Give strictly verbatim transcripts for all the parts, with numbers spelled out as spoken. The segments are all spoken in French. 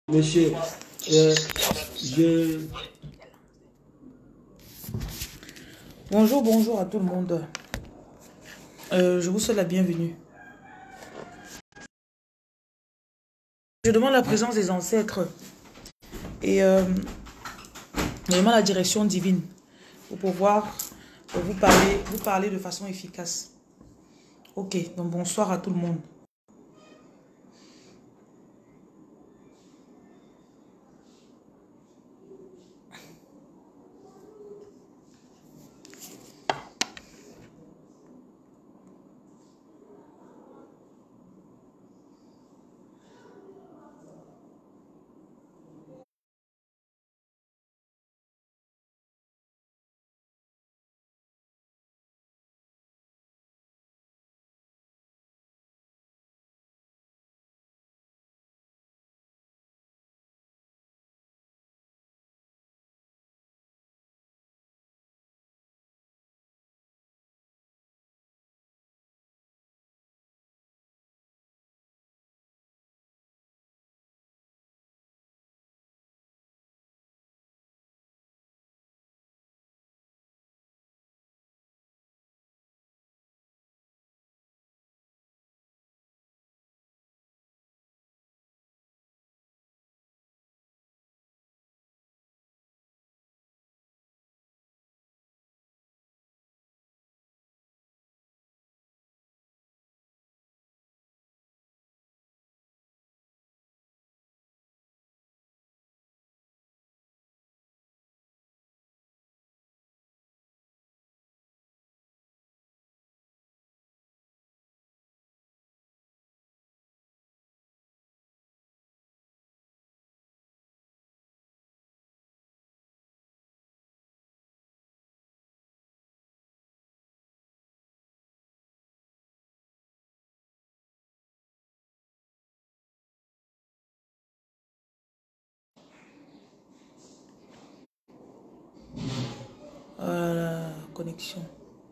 Monsieur, euh, je... Bonjour, bonjour à tout le monde. Euh, je vous souhaite la bienvenue. Je demande la présence des ancêtres et euh, je demande la direction divine pour pouvoir vous parler, vous parler de façon efficace. Ok, donc bonsoir à tout le monde. Euh, connexion.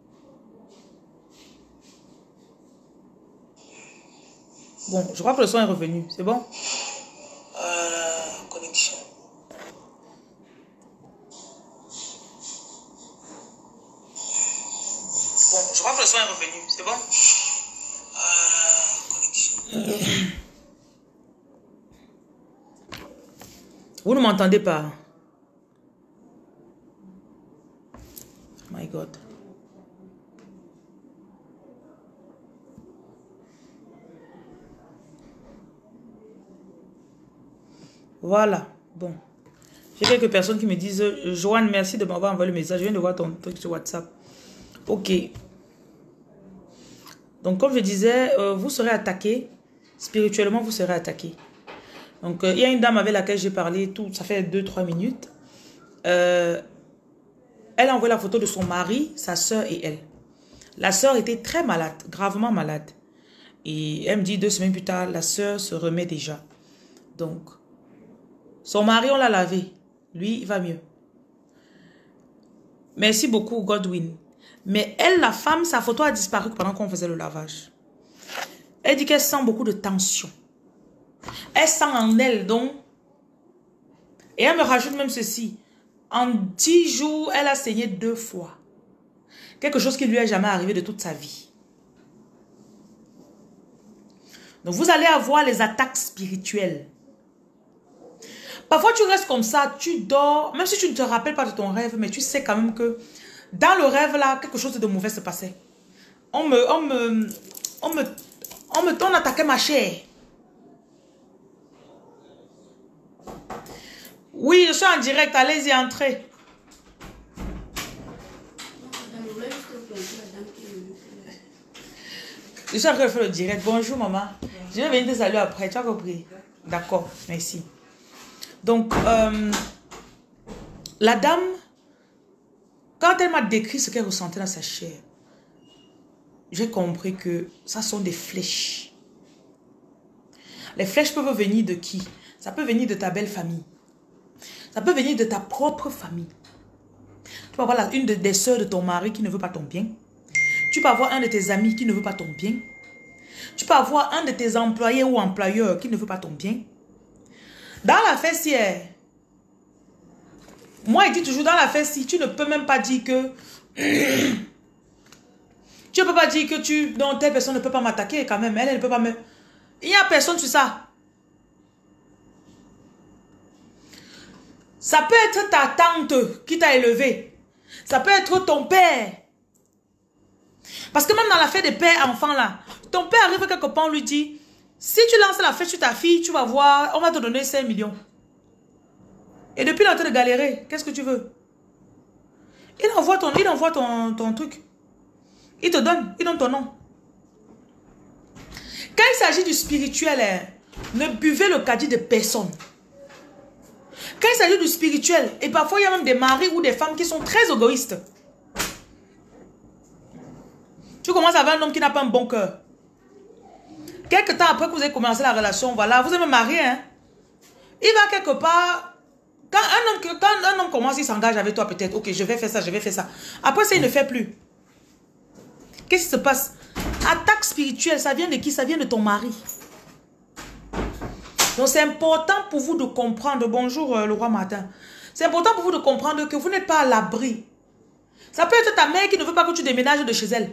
Bon, je crois que le son est revenu. C'est bon? Euh, connexion. Bon, je crois que le son est revenu. C'est bon? Euh, connexion. Vous ne m'entendez pas? My God. Voilà. Bon. J'ai quelques personnes qui me disent Joanne, merci de m'avoir envoyé le message. Je viens de voir ton truc sur WhatsApp. Ok. Donc, comme je disais, euh, vous serez attaqué. Spirituellement, vous serez attaqué. Donc, euh, il y a une dame avec laquelle j'ai parlé, tout, ça fait deux trois minutes. Euh, elle a envoyé la photo de son mari, sa soeur et elle. La soeur était très malade, gravement malade. Et elle me dit deux semaines plus tard, la soeur se remet déjà. Donc, son mari, on l'a lavé. Lui, il va mieux. Merci beaucoup, Godwin. Mais elle, la femme, sa photo a disparu pendant qu'on faisait le lavage. Elle dit qu'elle sent beaucoup de tension. Elle sent en elle, donc. Et elle me rajoute même ceci. En dix jours, elle a saigné deux fois. Quelque chose qui lui est jamais arrivé de toute sa vie. Donc, vous allez avoir les attaques spirituelles. Parfois, tu restes comme ça, tu dors, même si tu ne te rappelles pas de ton rêve, mais tu sais quand même que dans le rêve, là, quelque chose de mauvais se passait. On me, on me, on me, on me, on attaquait ma chair. Oui, je suis en direct, allez-y, entrez. Je suis en train de faire le direct. Bonjour, maman. Je vais venir te saluer après, tu as compris? D'accord, merci. Donc, euh, la dame, quand elle m'a décrit ce qu'elle ressentait dans sa chair, j'ai compris que ça sont des flèches. Les flèches peuvent venir de qui? Ça peut venir de ta belle famille. Ça peut venir de ta propre famille. Tu peux avoir la, une de, des soeurs de ton mari qui ne veut pas ton bien. Tu peux avoir un de tes amis qui ne veut pas ton bien. Tu peux avoir un de tes employés ou employeurs qui ne veut pas ton bien. Dans la fessière, moi, il dit toujours dans la fessière, tu ne peux même pas dire que... tu ne peux pas dire que tu... Non, telle personne ne peut pas m'attaquer quand même. Elle, elle ne peut pas me... Il n'y a personne sur ça. Ça peut être ta tante qui t'a élevé. Ça peut être ton père. Parce que même dans l'affaire des pères-enfants là, ton père arrive quelque part, on lui dit, si tu lances la fête sur ta fille, tu vas voir, on va te donner cinq millions. Et depuis, il est en train de galérer. Qu'est-ce que tu veux? Il envoie ton, il envoie ton, ton truc. Il te donne, il donne ton nom. Quand il s'agit du spirituel, hein, ne buvez le caddie de personne. Quand il s'agit du spirituel, et parfois il y a même des maris ou des femmes qui sont très égoïstes. Tu commences avec un homme qui n'a pas un bon cœur. Quelque temps après que vous avez commencé la relation, voilà, vous êtes même marié, hein. Il va quelque part... Quand un homme, quand un homme commence, il s'engage avec toi peut-être. Ok, je vais faire ça, je vais faire ça. Après ça, il ne fait plus. Qu'est-ce qui se passe? Attaque spirituelle, ça vient de qui? Ça vient de ton mari. Donc c'est important pour vous de comprendre. Bonjour euh, le roi Martin. C'est important pour vous de comprendre que vous n'êtes pas à l'abri. Ça peut être ta mère qui ne veut pas que tu déménages de chez elle.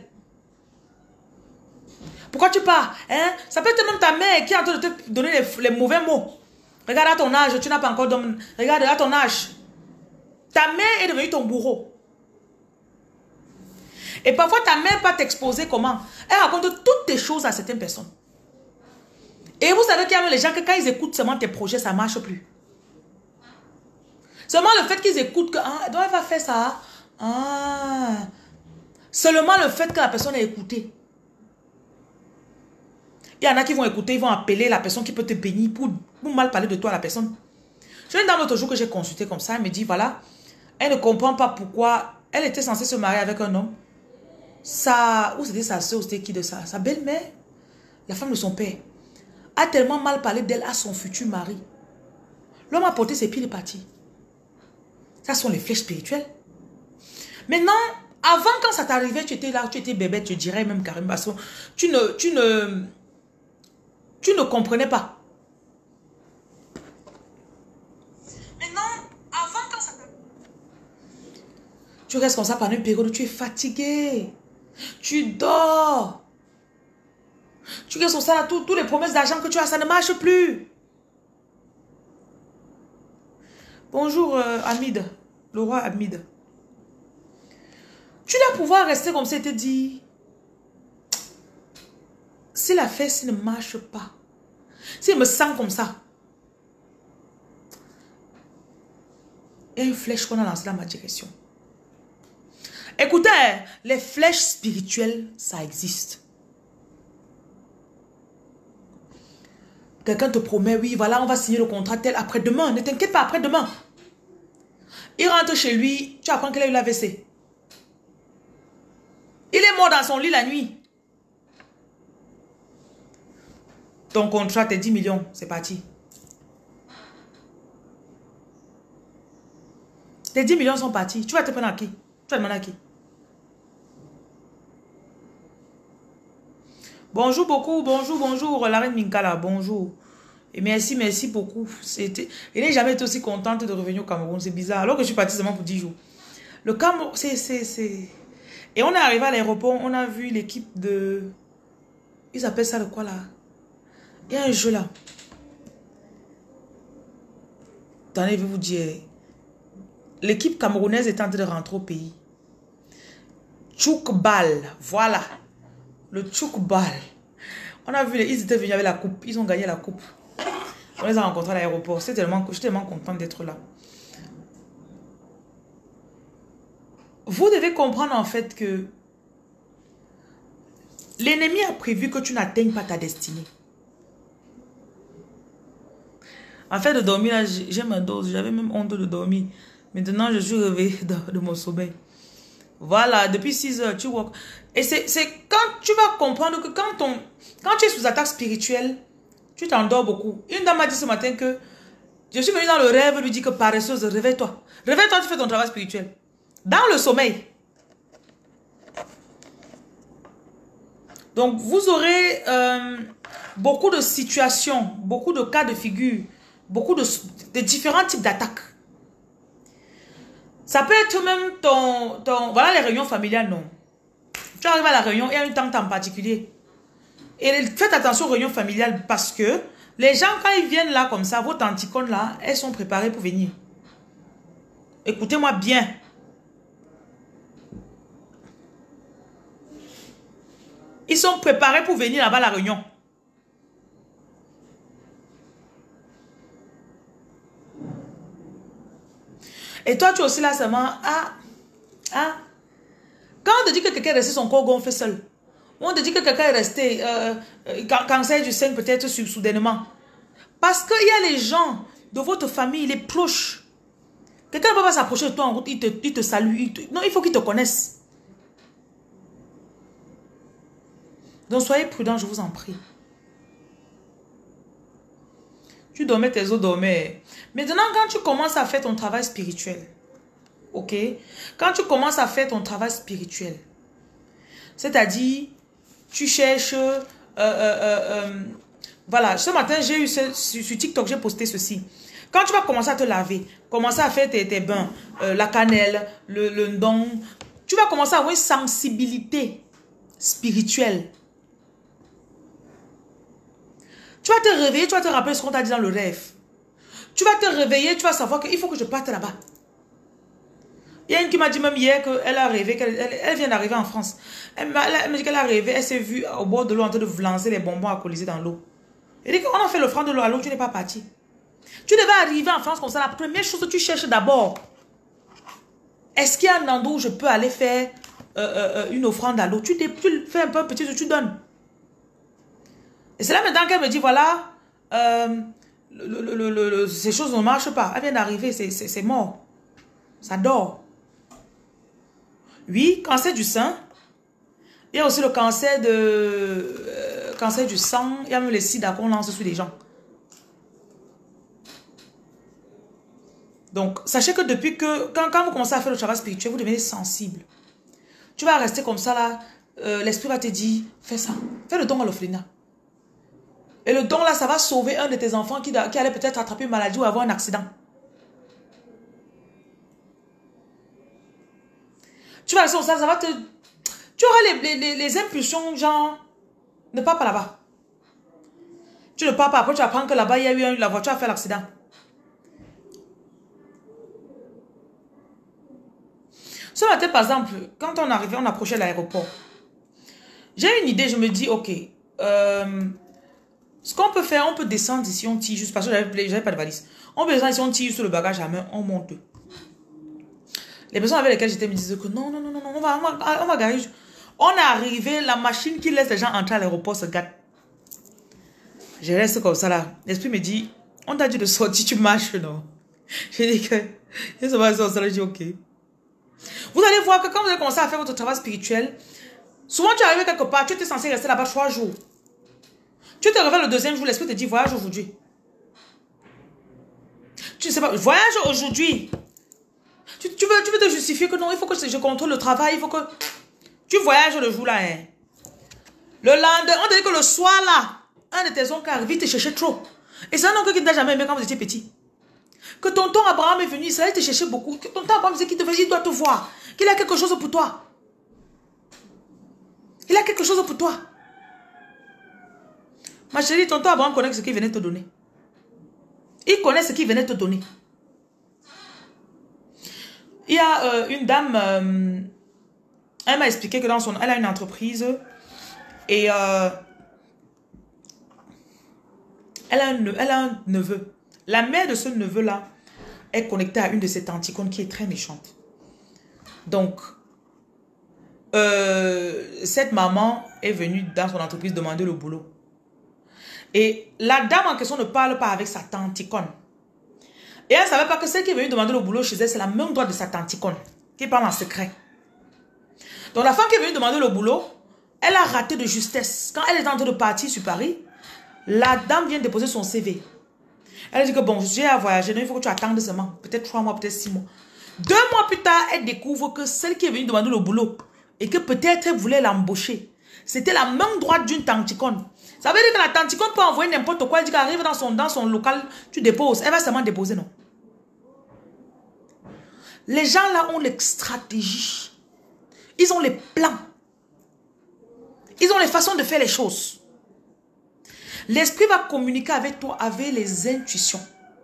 Pourquoi tu pars, hein? Ça peut être même ta mère qui est en train de te donner les, les mauvais mots. Regarde à ton âge, tu n'as pas encore d'homme. Regarde à ton âge. Ta mère est devenue ton bourreau. Et parfois ta mère va t'exposer comment? Elle raconte toutes tes choses à certaines personnes. Et vous savez qu'il y a les gens que quand ils écoutent seulement tes projets, ça ne marche plus. Seulement le fait qu'ils écoutent que, ah, donc elle va faire ça. Ah. Seulement le fait que la personne ait écouté. Il y en a qui vont écouter, ils vont appeler la personne qui peut te bénir pour, pour mal parler de toi à la personne. J'ai une dame l'autre jour que j'ai consultée comme ça, elle me dit, voilà, elle ne comprend pas pourquoi elle était censée se marier avec un homme. Sa, ou c'était sa soeur, ou c'était qui de ça? Sa belle-mère, la femme de son père, a tellement mal parlé d'elle à son futur mari. L'homme a porté ses pieds, il est parti. Ça sont les flèches spirituelles. Maintenant, avant quand ça t'arrivait, tu étais là, tu étais bébé, tu dirais même carrément, parce que tu ne, tu ne, tu ne comprenais pas. Maintenant, avant quand ça t'arrivait, tu restes comme ça pendant une période où tu es fatigué. Tu dors. Tu restes comme ça, là, toutes les promesses d'argent que tu as, ça ne marche plus. Bonjour euh, Hamid, le roi Hamid. Tu dois pouvoir rester comme ça et te dire, si la fesse ne marche pas, si je me sens comme ça, il y a une flèche qu'on a lancée dans ma direction. Écoutez, les flèches spirituelles, ça existe. Quelqu'un te promet, oui, voilà, on va signer le contrat tel après-demain. Ne t'inquiète pas, après-demain. Il rentre chez lui, tu apprends qu'il a eu l'A V C. Il est mort dans son lit la nuit. Ton contrat, tes dix millions, c'est parti. Tes dix millions sont partis. Tu vas te prendre à qui? Tu vas demander à qui? Bonjour beaucoup, bonjour, bonjour, la reine Minkala, bonjour. Et merci, merci beaucoup. Je n'ai jamais été aussi contente de revenir au Cameroun, c'est bizarre. Alors que je suis partie seulement pour dix jours. Le Cameroun, c'est... c'est... Et on est arrivé à l'aéroport, on a vu l'équipe de... Ils appellent ça de quoi là? Il y a un jeu là. Attendez, je vais vous dire. L'équipe camerounaise est en train de rentrer au pays. Tchoukbal, voilà. Le Tchoukbal. On a vu, les... ils étaient venus avec la coupe. Ils ont gagné la coupe. On les a rencontrés à l'aéroport. Je suis tellement, tellement contente d'être là. Vous devez comprendre en fait que l'ennemi a prévu que tu n'atteignes pas ta destinée. En fait, de dormir, j'aime un dose. J'avais même honte de dormir. Maintenant, je suis réveillée de, de mon sommeil. Voilà, depuis six heures, tu vois. Et c'est quand tu vas comprendre que quand, on, quand tu es sous attaque spirituelle, tu t'endors beaucoup. Une dame m'a dit ce matin que je suis venue dans le rêve, lui dit que paresseuse, réveille-toi. Réveille-toi, tu fais ton travail spirituel. Dans le sommeil. Donc, vous aurez euh, beaucoup de situations, beaucoup de cas de figure beaucoup de, de différents types d'attaques. Ça peut être même ton, ton... Voilà les réunions familiales, non. Tu arrives à la réunion, il y a une tante en particulier. Et faites attention aux réunions familiales parce que les gens, quand ils viennent là comme ça, vos tanticones là, elles sont préparées pour venir. Écoutez-moi bien. Ils sont préparés pour venir là-bas à la réunion. Et toi, tu es aussi là seulement. Ah, ah. Quand on te dit que quelqu'un est resté son corps gonflé seul, ou on te dit que quelqu'un est resté euh, euh, cancer du sein peut-être soudainement. Parce qu'il y a les gens de votre famille, les proches. Quelqu'un ne peut pas s'approcher de toi en route, il te, il te salue. Il te... Non, il faut qu'il te connaisse. Donc soyez prudents, je vous en prie. Tu dormais, tes os dormaient. Maintenant, quand tu commences à faire ton travail spirituel, ok? Quand tu commences à faire ton travail spirituel, c'est-à-dire, tu cherches... Euh, euh, euh, euh, voilà, ce matin, j'ai eu ce, sur, sur TikTok, j'ai posté ceci. Quand tu vas commencer à te laver, commencer à faire tes, tes bains, euh, la cannelle, le, le ndong, tu vas commencer à avoir une sensibilité spirituelle. Tu vas te réveiller, tu vas te rappeler ce qu'on t'a dit dans le rêve. Tu vas te réveiller, tu vas savoir qu'il faut que je parte là-bas. Il y a une qui m'a dit même hier qu'elle a rêvé, qu'elle elle, elle vient d'arriver en France. Elle m'a dit qu'elle a rêvé, elle s'est vue au bord de l'eau en train de lancer les bonbons alcoolisés dans l'eau. Elle dit qu'on a fait l'offrande de l'eau à l'eau, tu n'es pas parti. Tu devais arriver en France comme ça, la première chose que tu cherches d'abord. Est-ce qu'il y a un endroit où je peux aller faire euh, euh, une offrande à l'eau? Tu, tu fais un peu petit, tu donnes. Et c'est là maintenant qu'elle me dit, voilà, euh, le, le, le, le, ces choses ne marchent pas. Elle vient d'arriver, c'est mort. Ça dort. Oui, cancer du sein. Il y a aussi le cancer, de, euh, cancer du sang. Il y a même les sida qu'on lance sur les gens. Donc, sachez que depuis que, quand, quand vous commencez à faire le travail spirituel, vous devenez sensible. Tu vas rester comme ça là, euh, l'esprit va te dire, fais ça. Fais le don à l'orphelinat. Et le don là, ça va sauver un de tes enfants qui, qui allait peut-être attraper une maladie ou avoir un accident. Tu vas rester comme ça, ça va te... Tu auras les, les, les impulsions, genre, ne pars pas là-bas. Tu ne pars pas, après tu apprends que là-bas, il y a eu un, la voiture a fait l'accident. Ce matin, par exemple, quand on arrivait, on approchait l'aéroport. J'ai une idée, je me dis, ok, euh, ce qu'on peut faire, on peut descendre ici, on tire juste, parce que j'avais pas de valise. On peut descendre ici, on tire sur le bagage à main, on monte. Les personnes avec lesquelles j'étais me disaient que non, non, non, non, on va, on va, on va garer. On est arrivé, la machine qui laisse les gens entrer à l'aéroport se gâte. Je reste comme ça là. L'esprit me dit, on t'a dit de sortir, tu marches, non? Je dis que, je se passe ça, je dis ok. Vous allez voir que quand vous allez commencer à faire votre travail spirituel, souvent tu arrives quelque part, tu étais censé rester là-bas trois jours. Tu te réveilles le deuxième jour, l'esprit te dit voyage aujourd'hui. Tu ne sais pas, voyage aujourd'hui. Tu, tu, veux, tu veux te justifier que non, il faut que je contrôle le travail, il faut que... Tu voyages le jour là. Hein. Le lendemain, on te dit que le soir là, un de tes oncles arrive te chercher trop. Et c'est un oncle qui ne t'a jamais aimé quand vous étiez petit. Que tonton Abraham est venu, il te chercher beaucoup. Que tonton Abraham disait qu'il devait, il doit te voir. Qu'il a quelque chose pour toi. Il a quelque chose pour toi. Ma chérie, tonton Abraham connaît ce qu'il venait te donner. Il connaît ce qu'il venait te donner. Il y a euh, une dame, euh, elle m'a expliqué que dans son, elle a une entreprise et euh, elle, a un, elle a un neveu. La mère de ce neveu-là est connectée à une de ses tanticones qui est très méchante. Donc, euh, cette maman est venue dans son entreprise demander le boulot. Et la dame en question ne parle pas avec sa tanticone. Et elle ne savait pas que celle qui est venue demander le boulot chez elle, c'est la même droite de sa tanticone, qui parle en secret. Donc la femme qui est venue demander le boulot, elle a raté de justesse. Quand elle est en train de partir sur Paris, la dame vient déposer son C V. Elle dit que bon, je suis à voyager, donc il faut que tu attendes seulement, peut-être trois mois, peut-être six mois. Deux mois plus tard, elle découvre que celle qui est venue demander le boulot, et que peut-être elle voulait l'embaucher, c'était la même droite d'une tanticone. Ça veut dire que la tanticone peut envoyer n'importe quoi. Elle dit qu'elle arrive dans son, dans son local, tu déposes. Elle va seulement déposer, non. Les gens là ont les stratégies. Ils ont les plans. Ils ont les façons de faire les choses. L'esprit va communiquer avec toi avec les intuitions.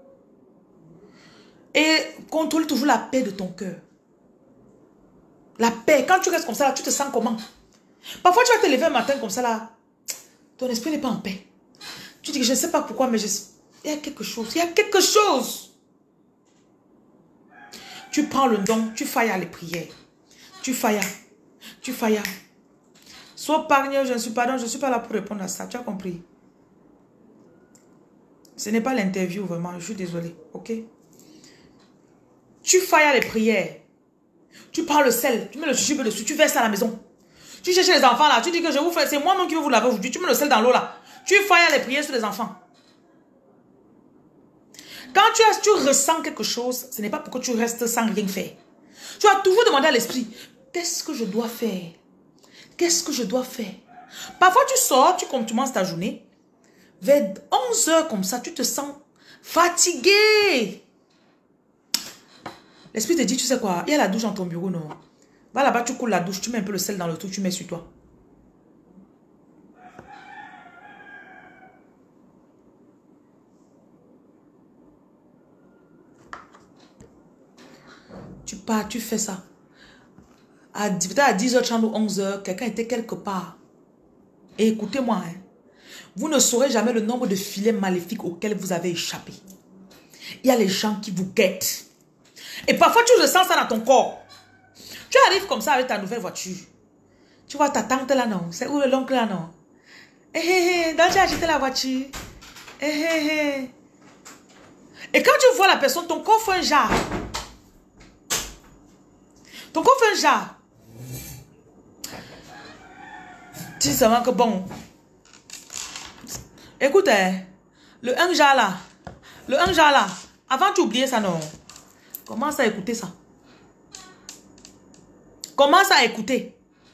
Et contrôle toujours la paix de ton cœur. La paix. Quand tu restes comme ça, là, tu te sens comment? Parfois, tu vas te lever un matin comme ça, là. Ton esprit n'est pas en paix. Tu dis que je ne sais pas pourquoi, mais je... il y a quelque chose. Il y a quelque chose. Tu prends le don, tu failles à les prières. Tu failles. Tu failles. Sois pargneux, je ne suis pas donc, je ne suis pas là pour répondre à ça. Tu as compris? Ce n'est pas l'interview, vraiment. Je suis désolée. Ok? Tu failles à les prières. Tu prends le sel, tu mets le jujube dessus, tu verses à la maison. Tu cherches les enfants là, tu dis que je vous fais, c'est moi-même qui vais vous laver aujourd'hui. Tu mets le sel dans l'eau là. Tu failles à les prières sur les enfants. Quand tu, as, tu ressens quelque chose, ce n'est pas pour que tu restes sans rien faire. Tu as toujours demandé à l'esprit, qu'est-ce que je dois faire? Qu'est-ce que je dois faire? Parfois tu sors, tu commences ta journée. Vers onze heures comme ça, tu te sens fatigué. L'esprit te dit, tu sais quoi, il y a la douche dans ton bureau, non? Va là-bas, tu coules la douche, tu mets un peu le sel dans le tout, tu mets sur toi. Tu pars, tu fais ça. À dix heures trente ou onze heures, quelqu'un était quelque part. Et écoutez-moi, hein, vous ne saurez jamais le nombre de filets maléfiques auxquels vous avez échappé. Il y a les gens qui vous guettent. Et parfois, tu ressens ça dans ton corps. Tu arrives comme ça avec ta nouvelle voiture. Tu vois ta tante là, non? C'est où l'oncle là, non? Eh, eh, eh, donc tu as acheté la voiture. Eh, eh, eh. Et quand tu vois la personne, ton corps fait un jar. Ton corps fait un jar. Tu dis seulement que bon. Écoute, hein, le un jar là. Le un jar là. Avant, tu oubliais ça, non? Commence à écouter ça. Commence à écouter.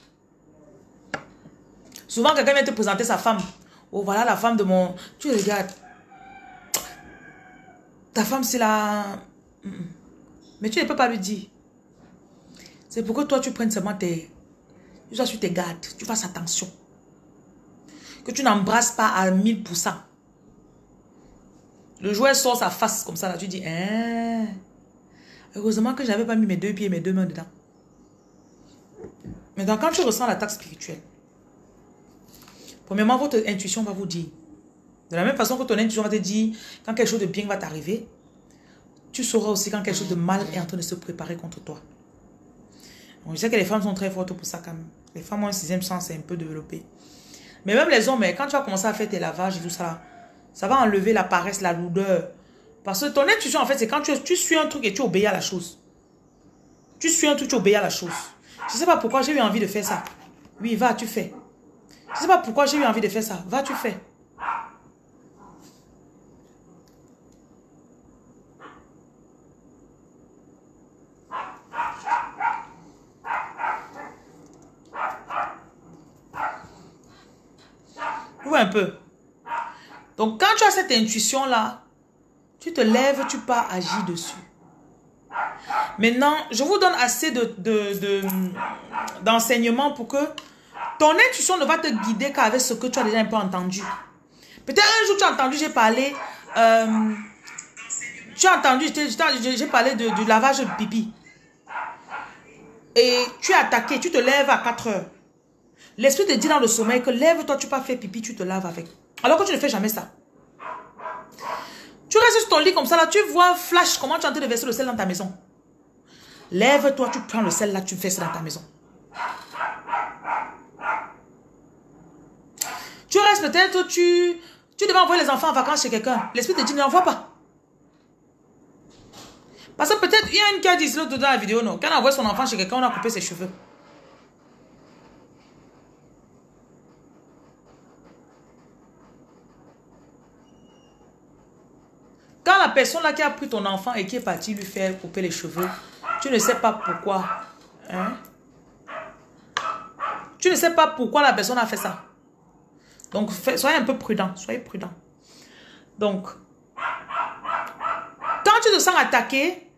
Souvent, quelqu'un vient te présenter sa femme. Oh, voilà la femme de mon... Tu regardes. Ta femme, c'est la... Mais tu ne peux pas lui dire. C'est pour que toi, tu prennes seulement tes... Tu sois sur tes gardes. Tu fasses attention. Que tu n'embrasses pas à mille pour cent. Le jouet sort sa face comme ça. Là, tu dis... Hein? Heureusement que je n'avais pas mis mes deux pieds et mes deux mains dedans. Maintenant, quand tu ressens l'attaque spirituelle, premièrement, votre intuition va vous dire. De la même façon que ton intuition va te dire quand quelque chose de bien va t'arriver, tu sauras aussi quand quelque chose de mal est en train de se préparer contre toi. Donc, je sais que les femmes sont très fortes pour ça quand même. Les femmes ont un sixième sens, c'est un peu développé. Mais même les hommes, quand tu vas commencer à faire tes lavages et tout ça, ça va enlever la paresse, la lourdeur. Parce que ton intuition, en fait, c'est quand tu, tu suis un truc et tu obéis à la chose. Tu suis un truc, tu obéis à la chose. Je ne sais pas pourquoi j'ai eu envie de faire ça. Oui, va, tu fais. Je ne sais pas pourquoi j'ai eu envie de faire ça. Va, tu fais. Oui, un peu. Donc, quand tu as cette intuition-là, tu te lèves, tu pars agir dessus. Maintenant, je vous donne assez de, de, de, d'enseignements pour que ton intuition ne va te guider qu'avec ce que tu as déjà un peu entendu. Peut-être un jour tu as entendu, j'ai parlé, euh, tu as entendu, j'ai parlé de, du lavage de pipi. Et tu es attaqué, tu te lèves à quatre heures. L'esprit te dit dans le sommeil que lève-toi, tu peux faire pipi, tu te laves avec. Alors que tu ne fais jamais ça. Tu restes sur ton lit comme ça, là, tu vois flash comment tu es en train de verser le sel dans ta maison. Lève-toi, tu prends le sel là, tu fais ça dans ta maison. Tu restes peut-être, tu, tu devais envoyer les enfants en vacances chez quelqu'un. L'esprit te dit, n'envoie pas. Parce que peut-être, il y a une qui a dit l'autre dans la vidéo, non. Quand on envoie son enfant chez quelqu'un, on a coupé ses cheveux. Quand la personne là qui a pris ton enfant et qui est partie lui faire couper les cheveux, tu ne sais pas pourquoi. Hein? Tu ne sais pas pourquoi la personne a fait ça. Donc, fait, soyez un peu prudent. Soyez prudent. Donc, quand tu te sens attaqué,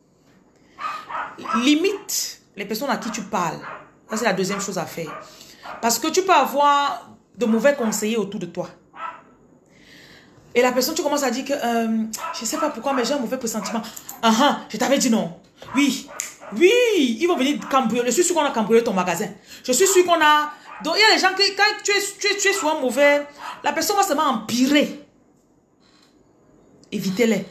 limite les personnes à qui tu parles. Ça, c'est la deuxième chose à faire. Parce que tu peux avoir de mauvais conseillers autour de toi. Et la personne, tu commences à dire que euh, je ne sais pas pourquoi, mais j'ai un mauvais pressentiment. Ah uh -huh, je t'avais dit non. Oui, oui, ils vont venir cambrioler. Je suis sûr qu'on a cambriolé ton magasin. Je suis sûr qu'on a... Donc, il y a des gens qui, quand tu es, tu es, tu es sur un mauvais... La personne va seulement empirer. Évitez-les.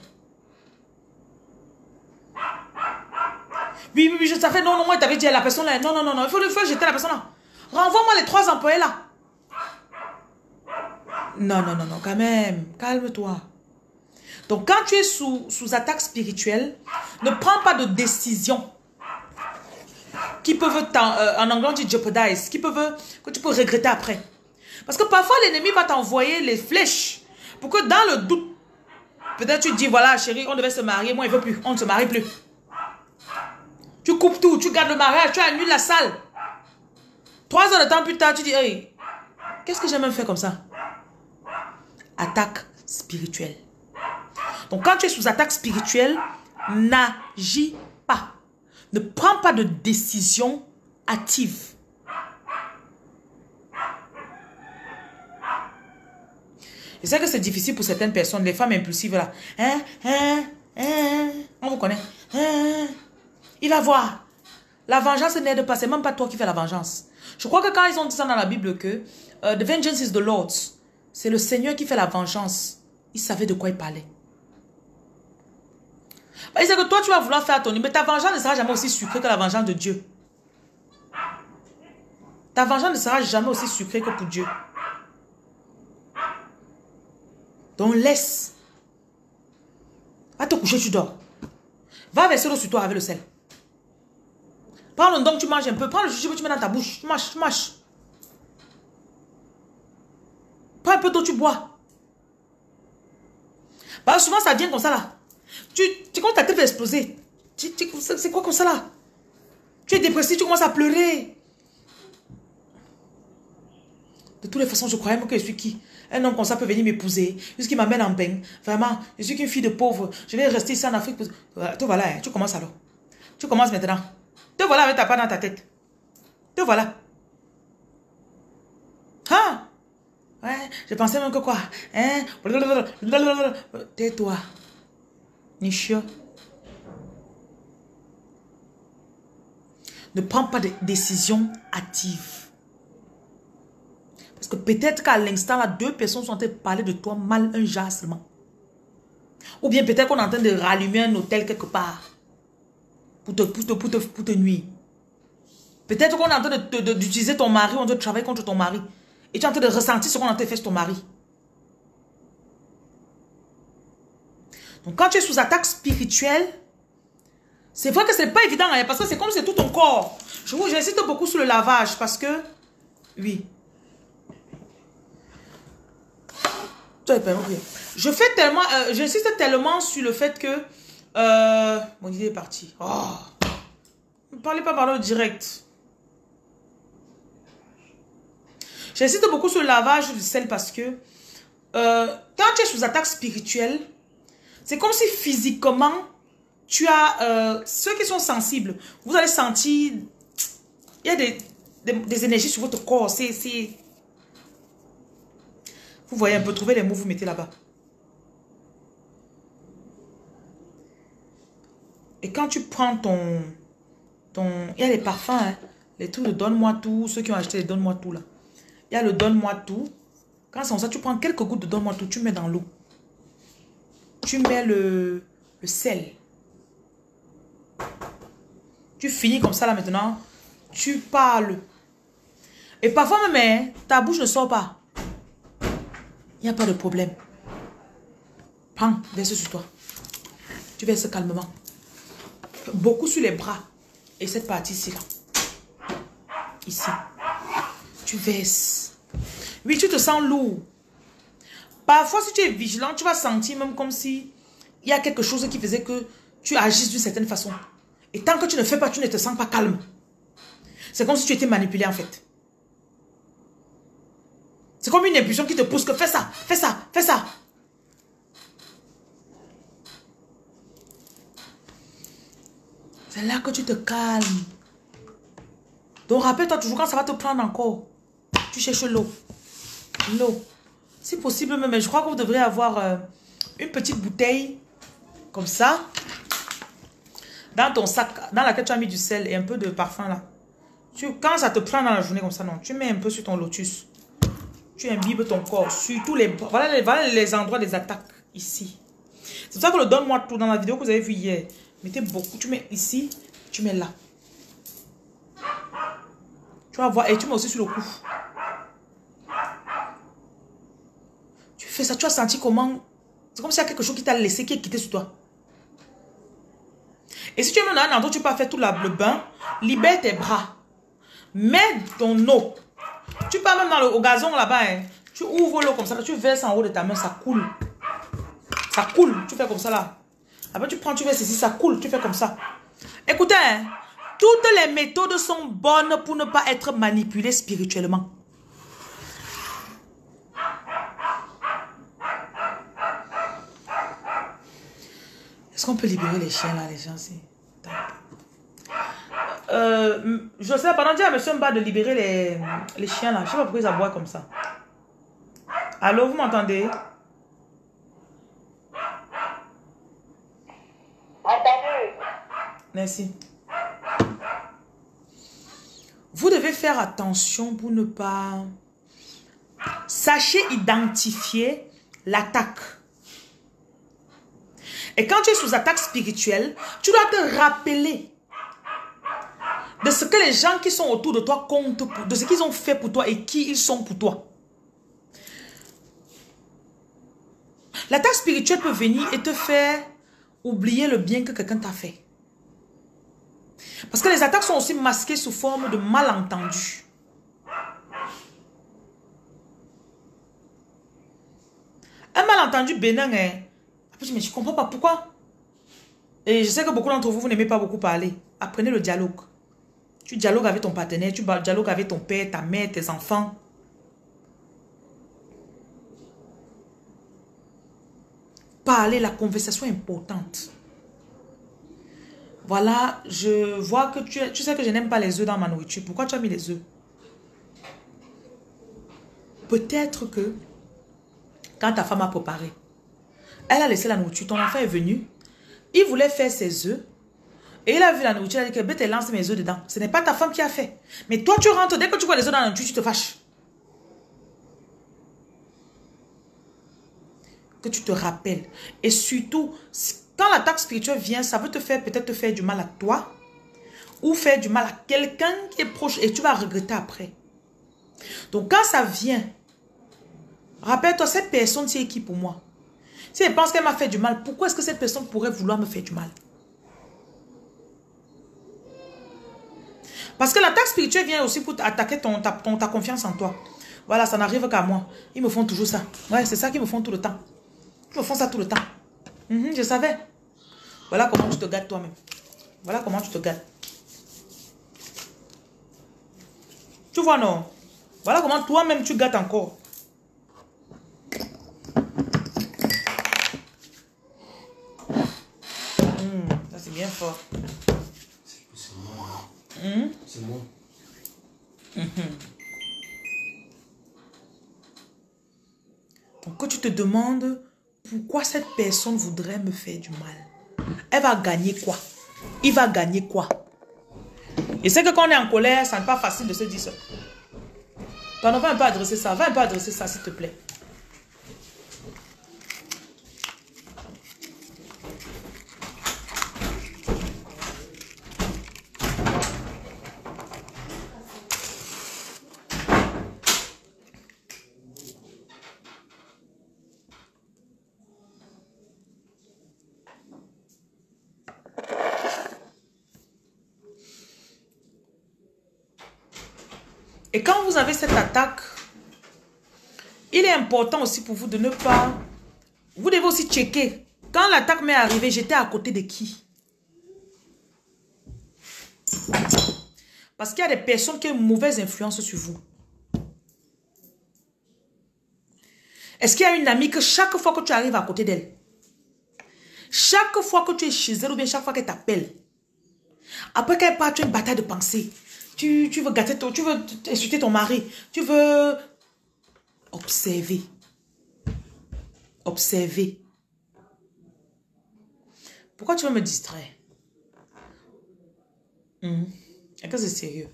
Oui, oui, oui, je savais. Non, non, moi, je t'avais dit à la personne là. Non, non, non, non. Il faut, il faut jeter la personne là. Renvoie-moi les trois employés là. Non, non, non, non, quand même. Calme-toi. Donc, quand tu es sous, sous attaque spirituelle, ne prends pas de décisions qui peuvent, euh, en anglais on dit jeopardize, qui peuvent, que tu peux regretter après. Parce que parfois, l'ennemi va t'envoyer les flèches pour que dans le doute, peut-être tu te dis, voilà, chérie, on devait se marier, moi, il ne veut plus, on ne se marie plus. Tu coupes tout, tu gardes le mariage, tu annules la salle. Trois heures de temps plus tard, tu dis, hey, qu'est-ce que j'ai même fait comme ça? Attaque spirituelle. Donc, quand tu es sous attaque spirituelle, n'agis pas. Ne prends pas de décision active. Je sais que c'est difficile pour certaines personnes, les femmes impulsives là. Hein, hein, hein, on vous connaît. Hein, il va voir. La vengeance n'aide pas, c'est même pas toi qui fais la vengeance. Je crois que quand ils ont dit ça dans la Bible que uh, the vengeance is the Lord's, c'est le Seigneur qui fait la vengeance. Il savait de quoi il parlait. Il sait que toi tu vas vouloir faire ton niveau, mais ta vengeance ne sera jamais aussi sucrée que la vengeance de Dieu. Ta vengeance ne sera jamais aussi sucrée que pour Dieu. Donc laisse. Va te coucher, tu dors. Va verser l'eau sur toi avec le sel. Prends le donc tu manges un peu. Prends le jujube, tu mets dans ta bouche. Tu mâches, tu mâches. Prends un peu d'eau, tu bois. Bah, souvent ça vient comme ça là. Tu, tu commences ta tête à exploser. C'est quoi comme ça là? Tu es dépressif, tu commences à pleurer. De toutes les façons, je croyais même que je suis qui? Un homme comme ça peut venir m'épouser. Jusqu'il m'amène en bain. Vraiment, je suis qu'une fille de pauvre. Je vais rester ici en Afrique. Te voilà, hein. Tu commences alors. Tu commences maintenant. Te voilà avec ta part dans ta tête. Te voilà. Hein? Ouais, je pensais même que quoi? Hein? Tais-toi. Nichio. Ne prends pas de décision active. Parce que peut-être qu'à l'instant, là, deux personnes sont en train de parler de toi mal un jour seulement. Ou bien peut-être qu'on est en train de rallumer un hôtel quelque part. Pour te, pour te, pour te, pour te nuire. Peut-être qu'on est en train d'utiliser ton mari, on doit travailler contre ton mari. Et tu es en train de ressentir ce qu'on a en train de faire sur ton mari. Donc quand tu es sous attaque spirituelle, c'est vrai que ce n'est pas évident, hein, parce que c'est comme c'est tout ton corps. Je vous j'insiste beaucoup sur le lavage parce que, oui. Je fais tellement, euh, j'insiste tellement sur le fait que, euh, mon idée est partie. Oh. Ne parlez pas par le direct. J'insiste beaucoup sur le lavage du sel parce que, euh, quand tu es sous attaque spirituelle, c'est comme si physiquement, tu as, euh, ceux qui sont sensibles, vous allez sentir, il y a des, des, des énergies sur votre corps, c'est, c'est, vous voyez un peu, trouvez les mots, vous mettez là-bas. Et quand tu prends ton, ton, il y a les parfums, hein, les trucs de donne-moi tout, ceux qui ont acheté les donne-moi tout là. Il y a le donne-moi tout. Quand c'est comme ça, tu prends quelques gouttes de donne-moi tout, tu mets dans l'eau. Tu mets le, le sel. Tu finis comme ça là maintenant. Tu parles. Et parfois même, hein, ta bouche ne sort pas. Il n'y a pas de problème. Prends, verse sur toi. Tu verses calmement. Beaucoup sur les bras. Et cette partie-ci là. Ici. Tu verses. Oui, tu te sens lourd. Parfois, si tu es vigilant, tu vas sentir même comme si il y a quelque chose qui faisait que tu agisses d'une certaine façon. Et tant que tu ne fais pas, tu ne te sens pas calme. C'est comme si tu étais manipulé en fait. C'est comme une impulsion qui te pousse que fais ça, fais ça, fais ça. C'est là que tu te calmes. Donc rappelle-toi toujours quand ça va te prendre encore. Tu cherches l'eau. L'eau. Si possible même, je crois que vous devrez avoir euh, une petite bouteille comme ça. Dans ton sac, dans laquelle tu as mis du sel et un peu de parfum là. Tu, quand ça te prend dans la journée comme ça, non, tu mets un peu sur ton lotus. Tu imbibes ton corps sur tous les... Voilà les, voilà les endroits des attaques ici. C'est pour ça que le donne-moi tout dans la vidéo que vous avez vue hier. Mettez beaucoup. Tu mets ici, tu mets là. Tu vas voir. Et tu mets aussi sur le cou. Tu fais ça. Tu as senti comment... C'est comme s'il y a quelque chose qui t'a laissé, qui est quitté sur toi. Et si tu es même dans un endroit où tu peux pas faire tout la, le bain, libère tes bras. Mets ton eau. Tu pars même dans le, au gazon là-bas. Hein. Tu ouvres l'eau comme ça. Tu verses en haut de ta main. Ça coule. Ça coule. Tu fais comme ça là. Après tu prends, tu verses ici. Ça coule. Tu fais comme ça. Écoutez, hein, toutes les méthodes sont bonnes pour ne pas être manipulées spirituellement. Est-ce qu'on peut libérer les chiens là, les gens aussi? Euh, je sais, pendant dire à monsieur Mba de libérer les, les chiens là. Je sais pas pourquoi ils aboient comme ça. Allô, vous m'entendez? Entendu. Merci. Vous devez faire attention pour ne pas... Sachez identifier l'attaque. Et quand tu es sous attaque spirituelle, tu dois te rappeler de ce que les gens qui sont autour de toi comptent, pour, de ce qu'ils ont fait pour toi et qui ils sont pour toi. L'attaque spirituelle peut venir et te faire oublier le bien que quelqu'un t'a fait. Parce que les attaques sont aussi masquées sous forme de malentendus. Un malentendu bénin est... Mais je ne comprends pas pourquoi. Et je sais que beaucoup d'entre vous, vous n'aimez pas beaucoup parler. Apprenez le dialogue. Tu dialogues avec ton partenaire, tu dialogues avec ton père, ta mère, tes enfants. Parler, la conversation est importante. Voilà, je vois que tu... Tu sais que je n'aime pas les œufs dans ma nourriture. Pourquoi tu as mis les œufs? Peut-être que quand ta femme a préparé, elle a laissé la nourriture, ton enfant est venu, il voulait faire ses œufs, et il a vu la nourriture, il a dit que ben, tu lances mes œufs dedans. Ce n'est pas ta femme qui a fait. Mais toi, tu rentres, dès que tu vois les œufs dans la nourriture, tu te fâches. Que tu te rappelles. Et surtout, quand l'attaque spirituelle vient, ça veut te faire, peut-être te faire du mal à toi, ou faire du mal à quelqu'un qui est proche, et tu vas regretter après. Donc quand ça vient, rappelle-toi, cette personne, c'est qui pour moi? Si elle pense qu'elle m'a fait du mal, pourquoi est-ce que cette personne pourrait vouloir me faire du mal? Parce que l'attaque spirituelle vient aussi pour attaquer ton, ta, ton, ta confiance en toi. Voilà, ça n'arrive qu'à moi. Ils me font toujours ça. Ouais, c'est ça qu'ils me font tout le temps. Ils me font ça tout le temps. Mm-hmm, je savais. Voilà comment tu te gâtes toi-même. Voilà comment tu te gâtes. Tu vois, non? Voilà comment toi-même tu gâtes encore. Bien fort. C'est moi. Mmh. C'est moi. Mmh. Donc quand tu te demandes pourquoi cette personne voudrait me faire du mal, elle va gagner quoi? Il va gagner quoi? Et c'est que quand on est en colère, ça n'est pas facile de se dire ça. Ton enfant va un peu adresser ça. Va un peu adresser ça, s'il te plaît. Et quand vous avez cette attaque, il est important aussi pour vous de ne pas... Vous devez aussi checker. Quand l'attaque m'est arrivée, j'étais à côté de qui? Parce qu'il y a des personnes qui ont une mauvaise influence sur vous. Est-ce qu'il y a une amie que chaque fois que tu arrives à côté d'elle, chaque fois que tu es chez elle ou bien chaque fois qu'elle t'appelle, après qu'elle part, tu as une bataille de pensée. Tu, tu veux gâter ton, tu veux insulter ton mari. Tu veux observer. Observer. Pourquoi tu veux me distraire? Hum. Est-ce que c'est sérieux?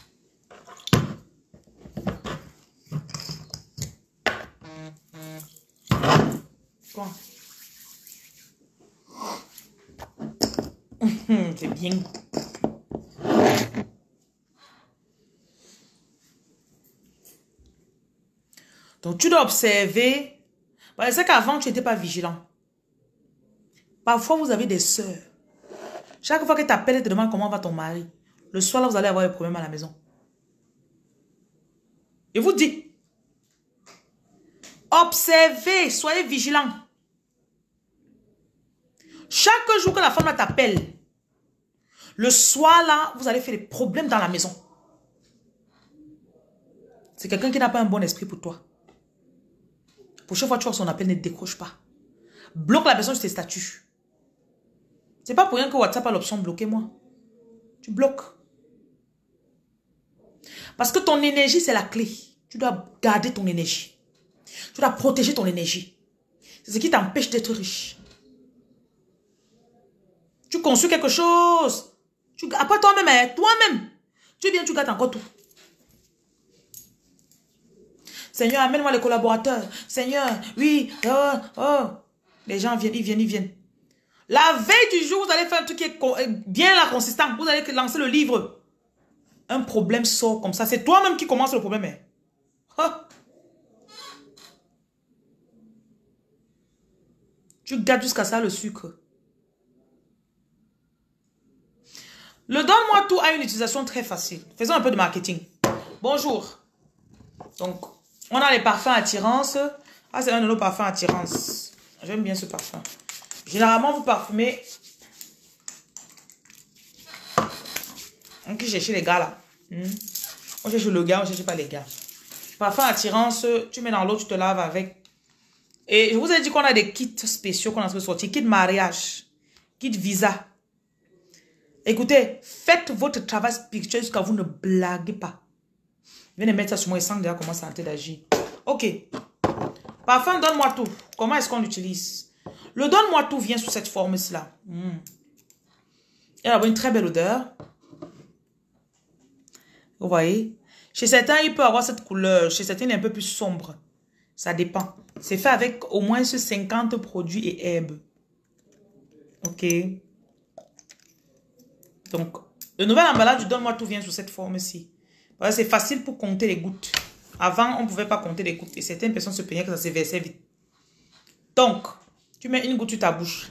Quoi? C'est bien. Donc, tu dois observer. C'est qu'avant, tu n'étais pas vigilant. Parfois, vous avez des sœurs. Chaque fois que tu appelles, elle te demande comment va ton mari. Le soir, là, vous allez avoir des problèmes à la maison. Je vous dis. Observez, soyez vigilants. Chaque jour que la femme t'appelle, le soir, là, vous allez faire des problèmes dans la maison. C'est quelqu'un qui n'a pas un bon esprit pour toi. Pour chaque fois que tu vois son appel, ne décroche pas. Bloque la personne sur tes statuts. C'est pas pour rien que WhatsApp a l'option bloquer-moi. Tu bloques. Parce que ton énergie, c'est la clé. Tu dois garder ton énergie. Tu dois protéger ton énergie. C'est ce qui t'empêche d'être riche. Tu construis quelque chose. Tu, après toi-même, hein, toi-même. Tu viens, tu gardes encore tout. Seigneur, amène-moi les collaborateurs. Seigneur, oui, oh, oh. Les gens viennent, ils viennent, ils viennent. La veille du jour, vous allez faire un truc qui est bien là, consistant. Vous allez lancer le livre. Un problème sort comme ça. C'est toi-même qui commence le problème. Hein. Oh. Tu gardes jusqu'à ça le sucre. Le donne-moi tout a une utilisation très facile. Faisons un peu de marketing. Bonjour. Donc, on a les parfums attirance. Ah, c'est un de nos parfums attirance. J'aime bien ce parfum. Généralement, vous parfumez. On qui cherche les gars là. Hmm. On cherche le gars, on cherche pas les gars. Parfum attirance, tu mets dans l'eau, tu te laves avec. Et je vous ai dit qu'on a des kits spéciaux qu'on a fait sortir. Kit mariage, kit visa. Écoutez, faites votre travail spirituel jusqu'à vous ne blaguez pas. Venez mettre ça sur moi et sens déjà comment ça d'agir. Ok. Parfum, donne-moi tout. Comment est-ce qu'on l'utilise? Le donne-moi tout vient sous cette forme-là. Mmh. Il a une très belle odeur. Vous voyez? Chez certains, il peut avoir cette couleur. Chez certains, il est un peu plus sombre. Ça dépend. C'est fait avec au moins cinquante produits et herbes. Ok. Donc, le nouvel emballage du donne-moi tout vient sous cette forme-ci. C'est facile pour compter les gouttes. Avant, on ne pouvait pas compter les gouttes. Et certaines personnes se plaignaient que ça se versait vite. Donc, tu mets une goutte sur ta bouche.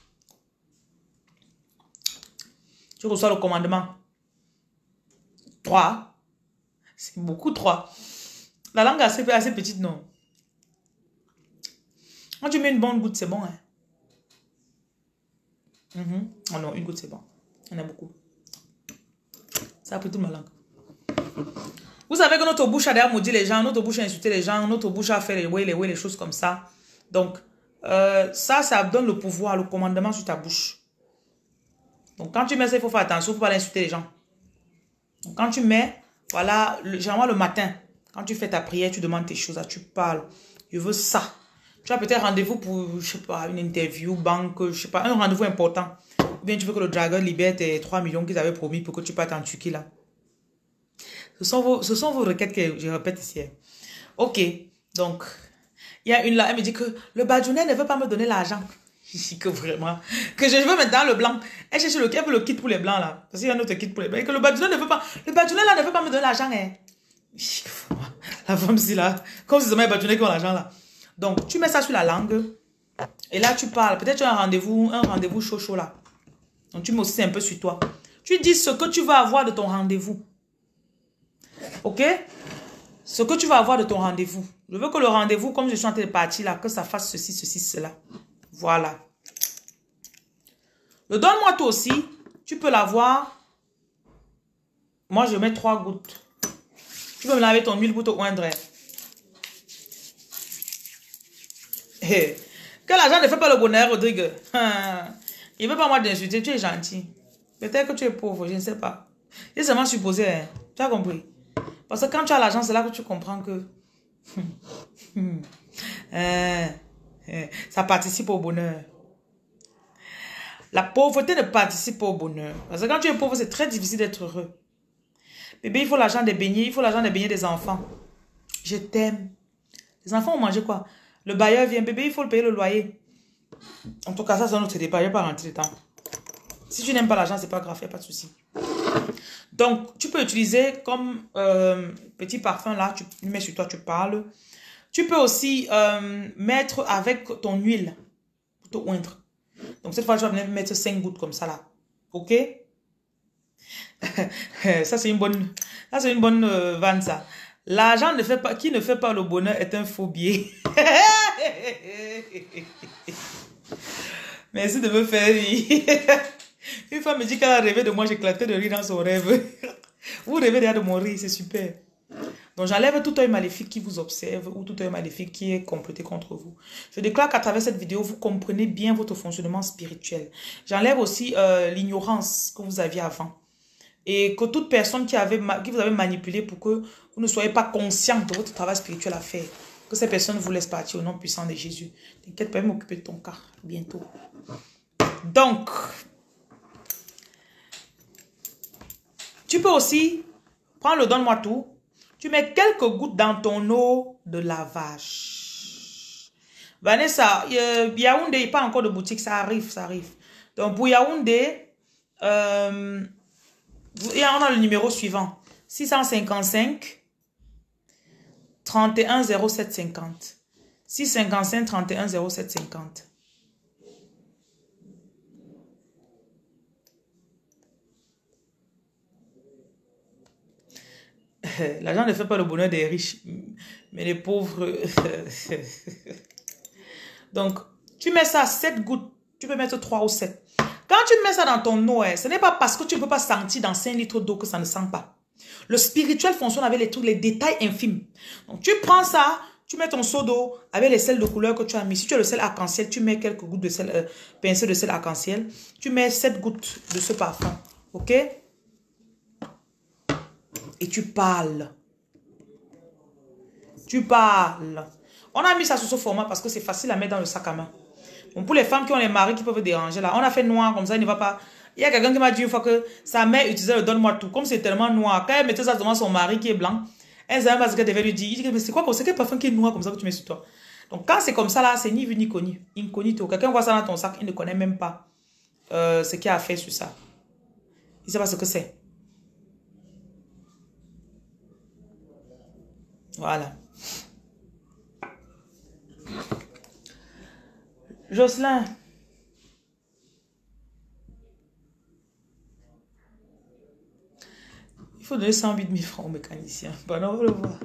Tu reçois le commandement. Trois. C'est beaucoup, trois. La langue est assez, assez petite, non? Quand tu mets une bonne goutte, c'est bon. Hein? Mm-hmm. Oh non, une goutte, c'est bon. Il y en a beaucoup. Ça a pris toute ma langue. Vous savez que notre bouche a d'ailleurs maudit les gens, notre bouche a insulté les gens, notre bouche a fait les ouais, les ouais, les choses comme ça. Donc, euh, ça, ça donne le pouvoir, le commandement sur ta bouche. Donc, quand tu mets ça, il faut faire attention, il ne faut pas insulter les gens. Donc, quand tu mets, voilà, le, généralement le matin, quand tu fais ta prière, tu demandes tes choses, tu parles. Je veux ça. Tu as peut-être rendez-vous pour, je sais pas, une interview, banque, je sais pas, un rendez-vous important. Ou bien tu veux que le dragon libère tes trois millions qu'ils avaient promis pour que tu partes en Turquie là. Ce sont vos, ce sont vos requêtes que je répète ici. Ok, donc, il y a une là, elle me dit que le Badjounais ne veut pas me donner l'argent. Je dis que vraiment, que je veux maintenant le blanc. Elle cherche le, elle veut le kit pour les blancs là. Parce qu'il y a un autre kit pour les blancs. Et que le Badjounais ne veut pas, le Badjounais là ne veut pas me donner l'argent. Hein. La femme si là, comme si c'est les Badjounais qui ont l'argent là. Donc, tu mets ça sur la langue. Et là, tu parles. Peut-être tu as un rendez-vous, un rendez-vous chaud chaud là. Donc, tu mets aussi un peu sur toi. Tu dis ce que tu vas avoir de ton rendez-vous. Ok? Ce que tu vas avoir de ton rendez-vous. Je veux que le rendez-vous, comme je suis en train de partir là, que ça fasse ceci, ceci, cela. Voilà. Le donne-moi toi aussi. Tu peux l'avoir. Moi, je mets trois gouttes. Tu peux me laver ton huile pour te oindre. Que l'argent ne fait pas le bonheur, Rodrigue. Il ne veut pas moi d'insulter, tu es gentil. Peut-être que tu es pauvre, je ne sais pas. J'ai seulement supposé, hein. Tu as compris? Parce que quand tu as l'argent, c'est là que tu comprends que euh, euh, ça participe au bonheur. La pauvreté ne participe pas au bonheur. Parce que quand tu es pauvre, c'est très difficile d'être heureux. Bébé, il faut l'argent des beignets, il faut l'argent des beignets des enfants. Je t'aime. Les enfants ont mangé quoi? Le bailleur vient, bébé, il faut le payer le loyer. En tout cas, ça, c'est un autre débat. Je ne vais pas rentrer dedans. Si tu n'aimes pas l'argent, c'est pas grave, il n'y a pas de souci. Donc, tu peux utiliser comme euh, petit parfum là, tu le mets sur toi, tu parles. Tu peux aussi euh, mettre avec ton huile pour te oindre. Donc, cette fois, tu vas venir mettre cinq gouttes comme ça là. Ok? Ça, c'est une bonne, ça, c'est une bonne euh, vanne, ça. L'argent ne fait pas, qui ne fait pas le bonheur est un faux billet. Merci de me faire rire. Une femme me dit qu'elle a rêvé de moi, j'éclatais de rire dans son rêve. Vous rêvez déjà de mon rire, c'est super. Donc j'enlève tout œil maléfique qui vous observe ou tout œil maléfique qui est comploté contre vous. Je déclare qu'à travers cette vidéo, vous comprenez bien votre fonctionnement spirituel. J'enlève aussi euh, l'ignorance que vous aviez avant. Et que toute personne qui, avait, qui vous avait manipulé pour que vous ne soyez pas conscient de votre travail spirituel à faire, que ces personnes vous laissent partir au nom puissant de Jésus. T'inquiète pas, je vais m'occuper de ton cas bientôt. Donc, tu peux aussi prendre le donne-moi tout. Tu mets quelques gouttes dans ton eau de lavage. Vanessa, euh, Yaoundé, il n'y a pas encore de boutique, ça arrive, ça arrive. Donc pour Yaoundé, euh, on a le numéro suivant. six cent cinquante-cinq, trente et un, zéro sept cinquante. six cent cinquante-cinq, trente et un, zéro sept cinquante. L'argent ne fait pas le bonheur des riches, mais les pauvres... Donc, tu mets ça à sept gouttes. Tu peux mettre trois ou sept. Quand tu mets ça dans ton eau, ce n'est pas parce que tu ne peux pas sentir dans cinq litres d'eau que ça ne sent pas. Le spirituel fonctionne avec les trucs, les détails infimes. Donc, tu prends ça, tu mets ton seau d'eau avec les sels de couleur que tu as mis. Si tu as le sel arc-en-ciel, tu mets quelques gouttes de sel, euh, pincée de sel arc-en-ciel. Tu mets sept gouttes de ce parfum. OK? Et tu parles. Tu parles. On a mis ça sous ce format parce que c'est facile à mettre dans le sac à main. Bon, pour les femmes qui ont les maris qui peuvent déranger là, on a fait noir comme ça, il ne va pas. Il y a quelqu'un qui m'a dit une fois que sa mère utilisait le donne-moi tout. Comme c'est tellement noir, quand elle mettait ça devant son mari qui est blanc, elle ne savait pas ce qu'elle devait lui dire. Il dit, mais c'est quoi, c'est quel parfum qui est noir comme ça que tu mets sur toi? Donc quand c'est comme ça là, c'est ni vu ni connu. Incognito. Quelqu'un voit ça dans ton sac, il ne connaît même pas euh, ce qu'il a fait sur ça. Il ne sait pas ce que c'est. Voilà. Jocelyn. Il faut donner cent huit mille francs au mécanicien. Bon, on va le voir.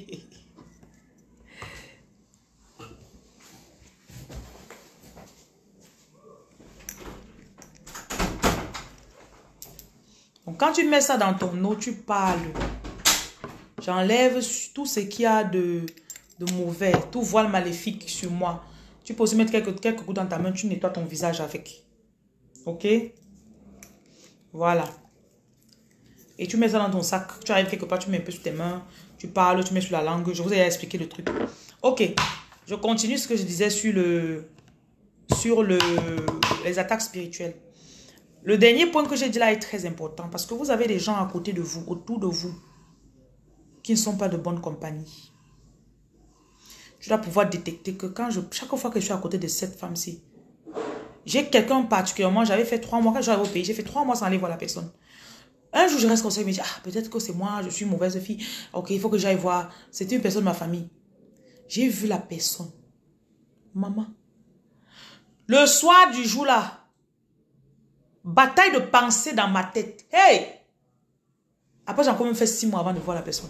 Donc, quand tu mets ça dans ton eau, tu parles. J'enlève tout ce qu'il y a de, de mauvais, tout voile maléfique sur moi. Tu peux aussi mettre quelques, quelques gouttes dans ta main, tu nettoies ton visage avec. Ok? Voilà. Et tu mets ça dans ton sac. Tu arrives quelque part, tu mets un peu sur tes mains. Tu parles, tu mets sur la langue. Je vous ai expliqué le truc. Ok. Je continue ce que je disais sur, le, sur le, les attaques spirituelles. Le dernier point que j'ai dit là est très important. Parce que vous avez des gens à côté de vous, autour de vous, qui ne sont pas de bonne compagnie. Tu dois pouvoir détecter que quand je, chaque fois que je suis à côté de cette femme-ci, j'ai quelqu'un particulièrement, j'avais fait trois mois, quand j'arrive au pays, j'ai fait trois mois sans aller voir la personne. Un jour, je reste comme ça, je me dis, ah, peut-être que c'est moi, je suis une mauvaise fille. Ok, il faut que j'aille voir. C'était une personne de ma famille. J'ai vu la personne. Maman. Le soir du jour là, bataille de pensée dans ma tête. Hey! Après, j'ai encore même fait six mois avant de voir la personne.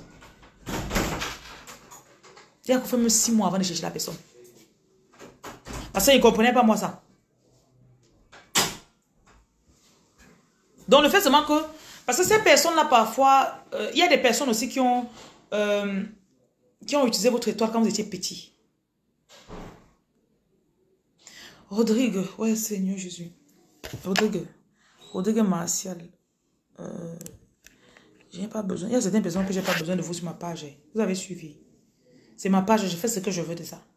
J'ai encore fait même six mois avant de chercher la personne. Parce qu'ils ne comprenaient pas moi ça. Donc le fait seulement que... Parce que ces personnes-là, parfois, euh, il y a des personnes aussi qui ont, euh, qui ont utilisé votre étoile quand vous étiez petit. Rodrigue, ouais, Seigneur Jésus. Rodrigue, Rodrigue Martial. Euh, j'ai pas besoin. Il y a certaines personnes que j'ai pas besoin de vous sur ma page. Vous avez suivi. C'est ma page, je fais ce que je veux de ça.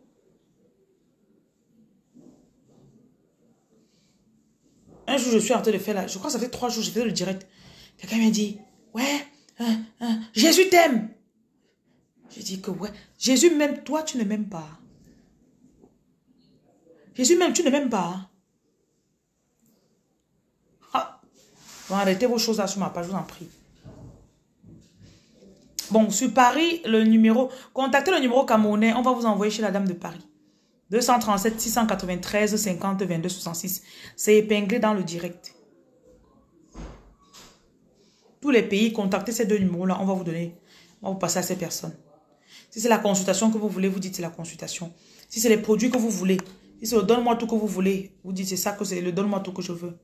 Un jour, je suis en train de faire là. Je crois que ça fait trois jours, je faisais le direct. Quelqu'un m'a dit, ouais, hein, hein, Jésus t'aime. J'ai dit que ouais, Jésus m'aime, toi tu ne m'aimes pas. Jésus m'aime, tu ne m'aimes pas. Ah. Bon, arrêtez vos choses là sur ma page, je vous en prie. Bon, sur Paris, le numéro, contactez le numéro camerounais, on va vous envoyer chez la dame de Paris. deux cent trente-sept, six cent quatre-vingt-treize, cinquante, vingt-deux, soixante-six. C'est épinglé dans le direct. Tous les pays, contactez ces deux numéros-là, on va vous donner, on va vous passer à ces personnes. Si c'est la consultation que vous voulez, vous dites c'est la consultation. Si c'est les produits que vous voulez, si c'est le donne-moi tout que vous voulez, vous dites c'est ça que c'est le donne-moi tout que je veux.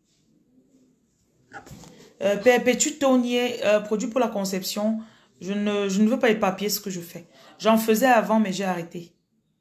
Euh, Perpétue Tonnier, euh, produit pour la conception. Je ne, je ne veux pas éparpiller ce que je fais. J'en faisais avant, mais j'ai arrêté.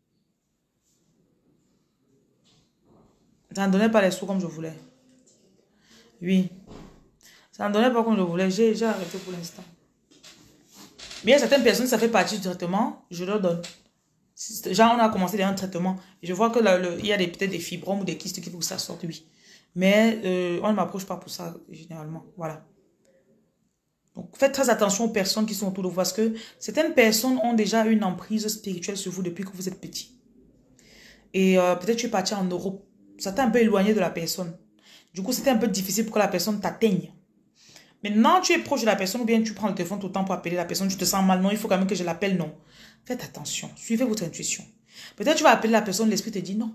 Ça ne donnait pas les sous comme je voulais. Oui. Ça ne donnait pas comme je voulais. J'ai arrêté pour l'instant. Mais il y a certaines personnes, ça fait partie du traitement, je leur donne. Genre, on a commencé un traitement. Et je vois que là, le, il y a peut-être des fibromes ou des kystes qui faut que ça sorte, oui. Mais euh, on ne m'approche pas pour ça, généralement. Voilà. Donc, faites très attention aux personnes qui sont autour de vous. Parce que certaines personnes ont déjà une emprise spirituelle sur vous depuis que vous êtes petit. Et euh, peut-être tu es parti en Europe. Ça t'a un peu éloigné de la personne. Du coup, c'était un peu difficile pour que la personne t'atteigne. Maintenant, tu es proche de la personne ou bien tu prends le téléphone tout le temps pour appeler la personne. Tu te sens mal. Non, il faut quand même que je l'appelle. Non. Faites attention. Suivez votre intuition. Peut-être tu vas appeler la personne, l'esprit te dit non.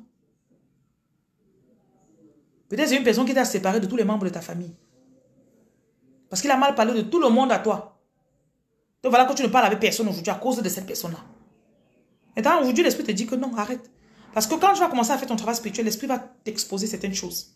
Peut-être c'est une personne qui t'a séparé de tous les membres de ta famille. Parce qu'il a mal parlé de tout le monde à toi. Donc voilà que tu ne parles avec personne aujourd'hui à cause de cette personne-là. Maintenant, aujourd'hui, l'esprit te dit que non, arrête. Parce que quand tu vas commencer à faire ton travail spirituel, l'esprit va t'exposer certaines choses.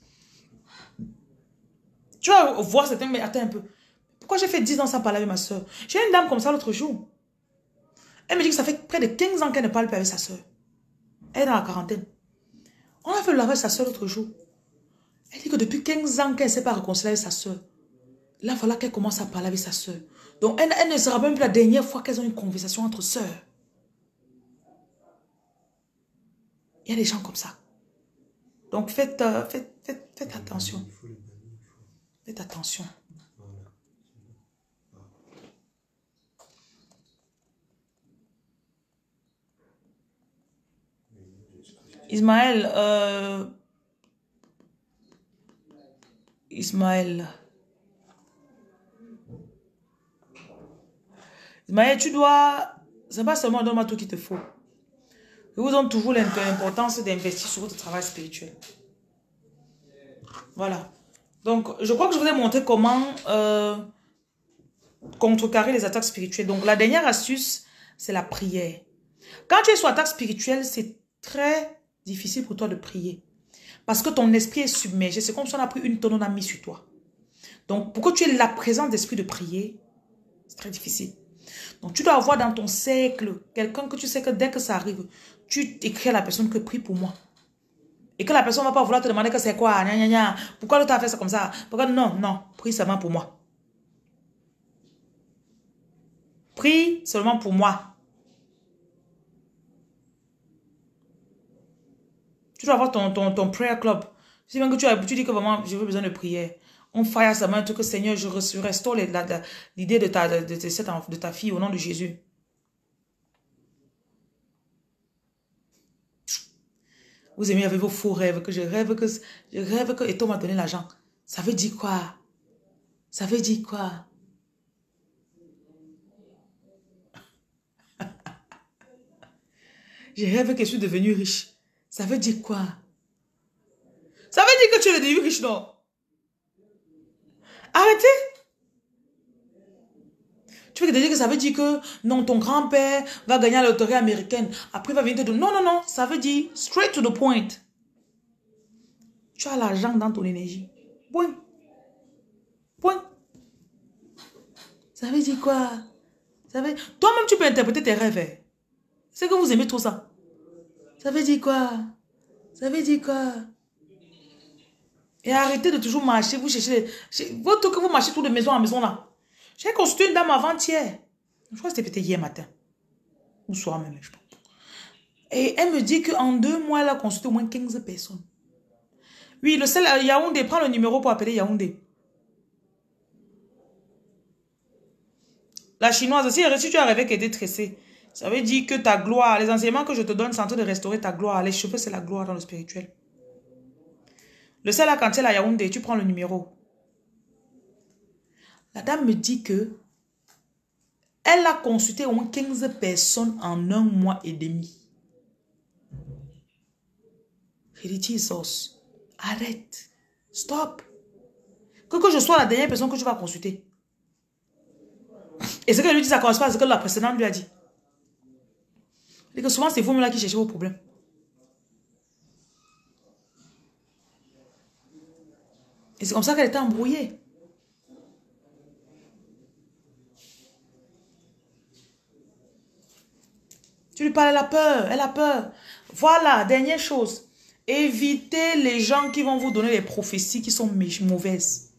Tu vas voir certaines... Mais attends un peu. Pourquoi j'ai fait dix ans sans parler avec ma soeur? J'ai une dame comme ça l'autre jour. Elle me dit que ça fait près de quinze ans qu'elle ne parle plus avec sa soeur. Elle est dans la quarantaine. On a fait le lavage de sa soeur l'autre jour. Elle dit que depuis quinze ans qu'elle ne s'est pas réconciliée avec sa soeur. Là, voilà qu'elle commence à parler avec sa soeur. Donc, elle, elle ne sera même plus la dernière fois qu'elles ont une conversation entre sœurs. Il y a des gens comme ça. Donc, faites, euh, faites, faites, faites attention. Faites attention. Ismaël, euh, Ismaël, Ismaël, tu dois, c'est pas seulement donne-moi tout qu'il te faut. Je vous donne toujours l'importance d'investir sur votre travail spirituel. Voilà. Donc, je crois que je vous ai montré comment euh, contrecarrer les attaques spirituelles. Donc, la dernière astuce, c'est la prière. Quand tu es sous attaque spirituelle, c'est très difficile pour toi de prier. Parce que ton esprit est submergé. C'est comme si on a pris une tonne, on a mis sur toi. Donc, pour que tu aies la présence d'esprit de prier, c'est très difficile. Donc, tu dois avoir dans ton cercle quelqu'un que tu sais que dès que ça arrive, tu écris à la personne que prie pour moi. Et que la personne ne va pas vouloir te demander que c'est quoi, gna, gna, gna. Pourquoi tu as fait ça comme ça? Pourquoi? Non, non, prie seulement pour moi. Prie seulement pour moi. Tu dois avoir ton, ton, ton prayer club. Si même que tu, as, tu dis que vraiment, j'ai besoin de prière. On fire seulement un truc que Seigneur, je restaure l'idée de ta, de, de, de, de ta fille au nom de Jésus. Vous aimez avec vos faux rêves, que je rêve que, je rêve que Eto m'a donné l'argent. Ça veut dire quoi? Ça veut dire quoi? Je rêve que je suis devenu riche. Ça veut dire quoi? Ça veut dire que tu es devenu riche, non? Arrêtez. Tu veux te dire que ça veut dire que non, ton grand-père va gagner la loterie américaine. Après, il va venir te dire non, non, non. Ça veut dire straight to the point. Tu as l'argent dans ton énergie. Point. Point. Ça veut dire quoi? Ça veut... Toi-même, tu peux interpréter tes rêves. C'est que vous aimez trop ça. Ça veut dire quoi? Ça veut dire quoi? Et arrêtez de toujours marcher, vous cherchez... Les... Votre que vous marchez tout de maison en maison là. J'ai consulté une dame avant-hier. Je crois que c'était peut-être hier matin. Ou soir même, je pense. Et elle me dit qu'en deux mois, elle a consulté au moins quinze personnes. Oui, le seul Yaoundé, prends le numéro pour appeler Yaoundé. La chinoise, si, si tu as rêvé qu'elle était tressée, ça veut dire que ta gloire, les enseignements que je te donne, c'est en train de restaurer ta gloire. Les cheveux, c'est la gloire dans le spirituel. Le seul là, quand elle est à Yaoundé, tu prends le numéro. La dame me dit que elle a consulté au moins quinze personnes en un mois et demi. Je lui dis, Jesus, arrête, stop. Que, que je sois la dernière personne que tu vas consulter. Et ce qu'elle lui dit, ça correspond à ce que la précédente lui a dit. Et que souvent, c'est vous-même là qui cherchez vos problèmes. Et c'est comme ça qu'elle était embrouillée. Tu lui parles, elle a peur, elle a peur. Voilà, dernière chose. Évitez les gens qui vont vous donner des prophéties qui sont mauvaises.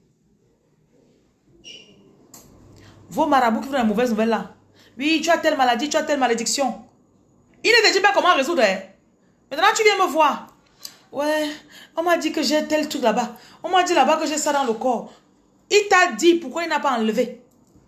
Vos marabouts qui vous donnent des mauvaises nouvelles là. Oui, tu as telle maladie, tu as telle malédiction. Il ne te dit pas comment résoudre. Hein? Maintenant, tu viens me voir. Ouais, on m'a dit que j'ai tel truc là-bas. On m'a dit là-bas que j'ai ça dans le corps. Il t'a dit pourquoi il n'a pas enlevé.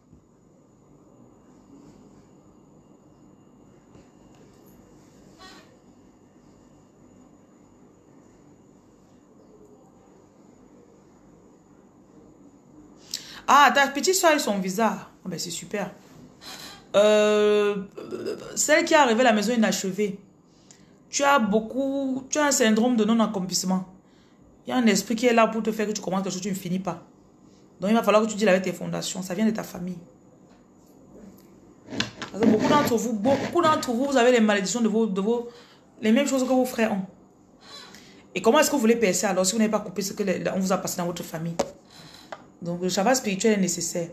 Ah, ta petite soeur et son visa. Oh, ben c'est super. Euh, celle qui est arrivée à la maison inachevée. Tu as beaucoup... Tu as un syndrome de non-accomplissement. Il y a un esprit qui est là pour te faire que tu commences quelque chose, tu ne finis pas. Donc il va falloir que tu deals avec tes fondations. Ça vient de ta famille. Parce que beaucoup d'entre vous, beaucoup d'entre vous, vous avez les malédictions de vos, de vos... Les mêmes choses que vos frères ont. Et comment est-ce que vous voulez percer alors si vous n'avez pas coupé ce qu'on vous a passé dans votre famille? Donc le travail spirituel est nécessaire.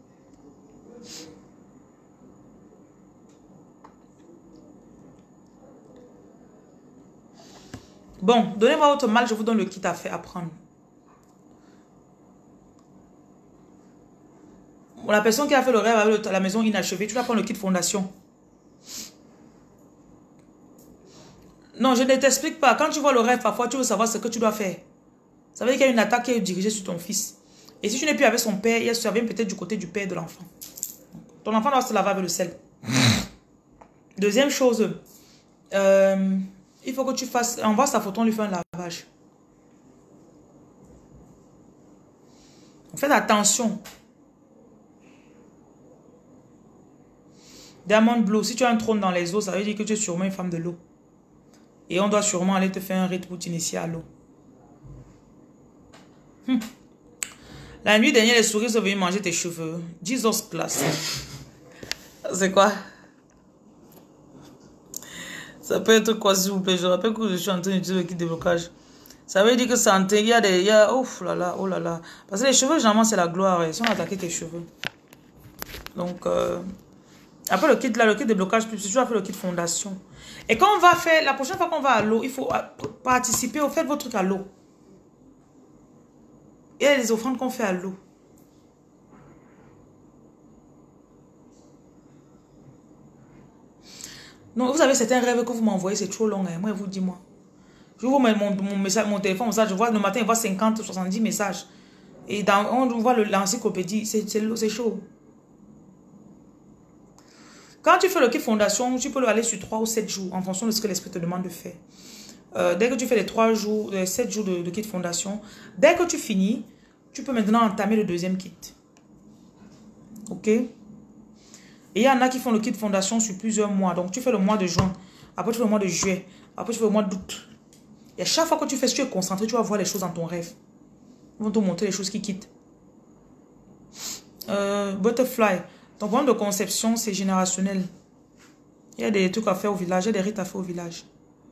Bon, donnez-moi votre mal, je vous donne le kit à faire, à prendre. La personne qui a fait le rêve avec la maison inachevée, tu vas prendre le kit fondation. Non, je ne t'explique pas. Quand tu vois le rêve, parfois, tu veux savoir ce que tu dois faire. Ça veut dire qu'il y a une attaque qui est dirigée sur ton fils. Et si tu n'es plus avec son père, ça vient peut-être du côté du père de l'enfant. Ton enfant doit se laver avec le sel. Deuxième chose, euh, il faut que tu fasses... Envoie sa photo, on lui fait un lavage. Faites attention. Diamond Blue, si tu as un trône dans les eaux, ça veut dire que tu es sûrement une femme de l'eau. Et on doit sûrement aller te faire un rite pour t'initier à l'eau. Hum. La nuit dernière, les souris sont venues manger tes cheveux. Jesus class. C'est quoi? Ça peut être quoi, s'il vous plaît? Je rappelle que je suis en train d'utiliser le kit de blocage. Ça veut dire que santé, il y a des... Il y a, ouf là là, oh là là. Parce que les cheveux, généralement, c'est la gloire. Ils sont attaqués tes cheveux. Donc, euh, après le kit là, le kit de blocage, tu vas faire le kit fondation. Et quand on va faire, la prochaine fois qu'on va à l'eau, il faut participer au fait de votre truc à l'eau. Il y a les offrandes qu'on fait à l'eau. Non, vous savez, c'est un rêve que vous m'envoyez, c'est trop long. Hein. Moi, vous dis-moi. Je vous mets mon, mon, message, mon téléphone, ça, je vois le matin, il voit cinquante, soixante-dix messages. Et dans, on voit l'encyclopédie, c'est chaud. Quand tu fais le kit fondation, tu peux aller sur trois ou sept jours, en fonction de ce que l'esprit te demande de faire. Euh, dès que tu fais les trois jours, les sept jours de, de kit fondation, dès que tu finis, tu peux maintenant entamer le deuxième kit. Ok? Et il y en a qui font le kit fondation sur plusieurs mois. Donc, tu fais le mois de juin. Après, tu fais le mois de juillet. Après, tu fais le mois d'août. Et à chaque fois que tu fais, si tu es concentré, tu vas voir les choses dans ton rêve. Ils vont te montrer les choses qui quittent. Euh, butterfly. Ton programme de conception, c'est générationnel. Il y a des trucs à faire au village. Il y a des rites à faire au village.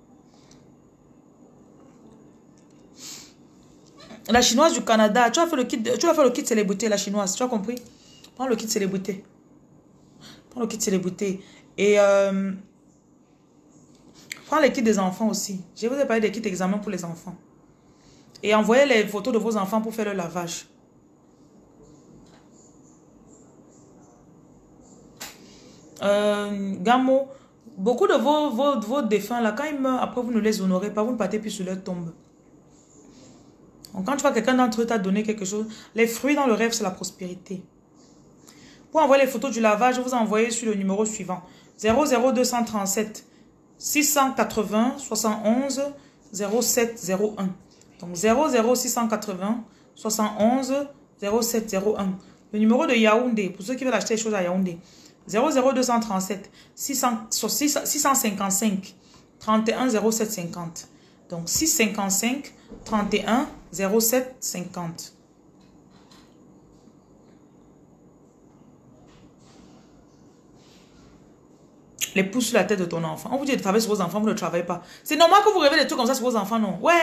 La chinoise du Canada. Tu vas faire le kit, tu vas faire le kit célébrité, la chinoise. Tu as compris? Prends le kit célébrité. Prends le kit célébrité. Et euh, Prends les kits des enfants aussi. Je vous ai parlé des kits d'examen pour les enfants. Et envoyez les photos de vos enfants pour faire le lavage. Euh, Gamo, beaucoup de vos, vos, vos défunts, là, quand ils meurent, après vous ne les honorez pas, vous ne partez plus sur leur tombe. Donc, quand tu vois quelqu'un d'entre eux t'a donné quelque chose, les fruits dans le rêve, c'est la prospérité. Pour envoyer les photos du lavage, vous envoyez sur le numéro suivant. zéro zéro deux cent trente-sept six cent quatre-vingts soixante-onze zéro sept zéro un. Donc zéro zéro six cent quatre-vingts soixante-onze zéro sept zéro un. Le numéro de Yaoundé, pour ceux qui veulent acheter les choses à Yaoundé. zéro zéro deux cent trente-sept six cent cinquante-cinq trente et un zéro sept cinquante. Donc six cent cinquante-cinq trente et un zéro sept cinquante. Les pouces sur la tête de ton enfant. On vous dit de travailler sur vos enfants, vous ne travaillez pas. C'est normal que vous rêvez des trucs comme ça sur vos enfants, non? Ouais.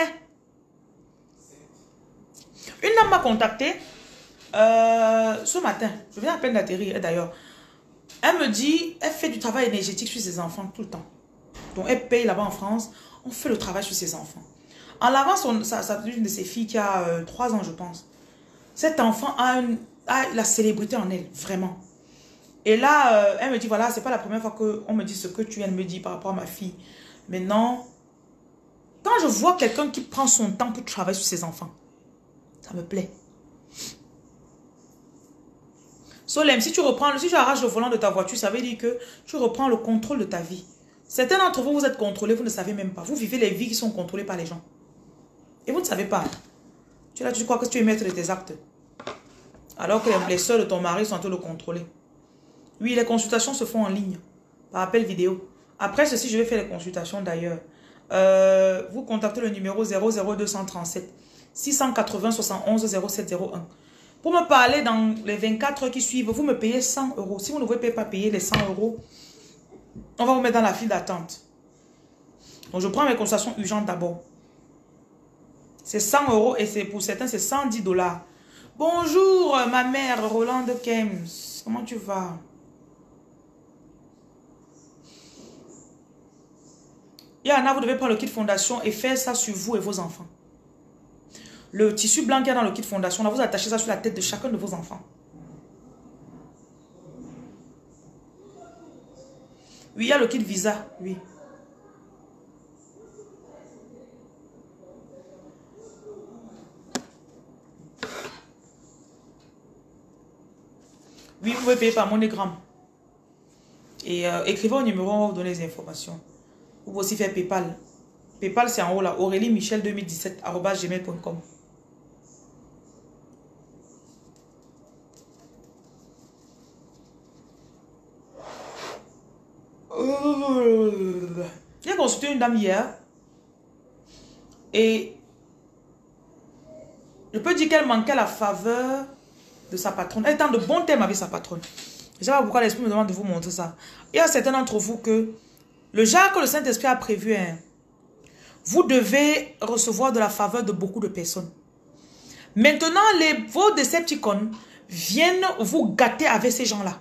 Une dame m'a contacté euh, ce matin. Je viens à peine d'atterrir d'ailleurs. Elle me dit, elle fait du travail énergétique sur ses enfants tout le temps. Donc elle paye là-bas en France. On fait le travail sur ses enfants. En lavant son, sa, sa, une de ses filles qui a euh, trois ans, je pense. Cet enfant a, une, a la célébrité en elle, vraiment. Et là, euh, elle me dit, voilà, c'est pas la première fois qu'on me dit ce que tu viens de me dire par rapport à ma fille. Maintenant, quand je vois quelqu'un qui prend son temps pour travailler sur ses enfants, ça me plaît. Solem, si tu reprends, si tu arraches le volant de ta voiture, ça veut dire que tu reprends le contrôle de ta vie. Certains d'entre vous, vous êtes contrôlés, vous ne savez même pas. Vous vivez les vies qui sont contrôlées par les gens. Et vous ne savez pas. Tu, là, tu crois que tu es maître de tes actes. Alors que les soeurs de ton mari sont en train de le contrôler. Oui, les consultations se font en ligne, par appel vidéo. Après ceci, je vais faire les consultations d'ailleurs. Euh, vous contactez le numéro zéro zéro deux cent trente-sept six cent quatre-vingts soixante-onze zéro sept zéro un. Pour me parler dans les vingt-quatre heures qui suivent, vous me payez cent euros. Si vous ne pouvez pas payer les cent euros, on va vous mettre dans la file d'attente. Donc, je prends mes consultations urgentes d'abord. C'est cent euros et c'est pour certains, c'est cent dix dollars. Bonjour, ma mère, Rolande Kems. Comment tu vas? Yana, vous devez prendre le kit fondation et faire ça sur vous et vos enfants. Le tissu blanc qu'il y a dans le kit fondation, là, vous attachez ça sur la tête de chacun de vos enfants. Oui, il y a le kit visa, oui. Oui, vous pouvez payer par MoneyGram. Et euh, écrivez au numéro, on va vous donner les informations. Vous pouvez aussi faire PayPal. PayPal, c'est en haut là. Aurélie Michel deux mille dix-sept arobase gmail point com. J'ai consulté une dame hier. Et je peux dire qu'elle manquait la faveur de sa patronne. Elle est en de bons termes avec sa patronne. Je ne sais pas pourquoi l'esprit me demande de vous montrer ça. Il y a certains d'entre vous que le genre que le Saint-Esprit a prévu, hein, vous devez recevoir de la faveur de beaucoup de personnes. Maintenant, les, vos Decepticons viennent vous gâter avec ces gens-là.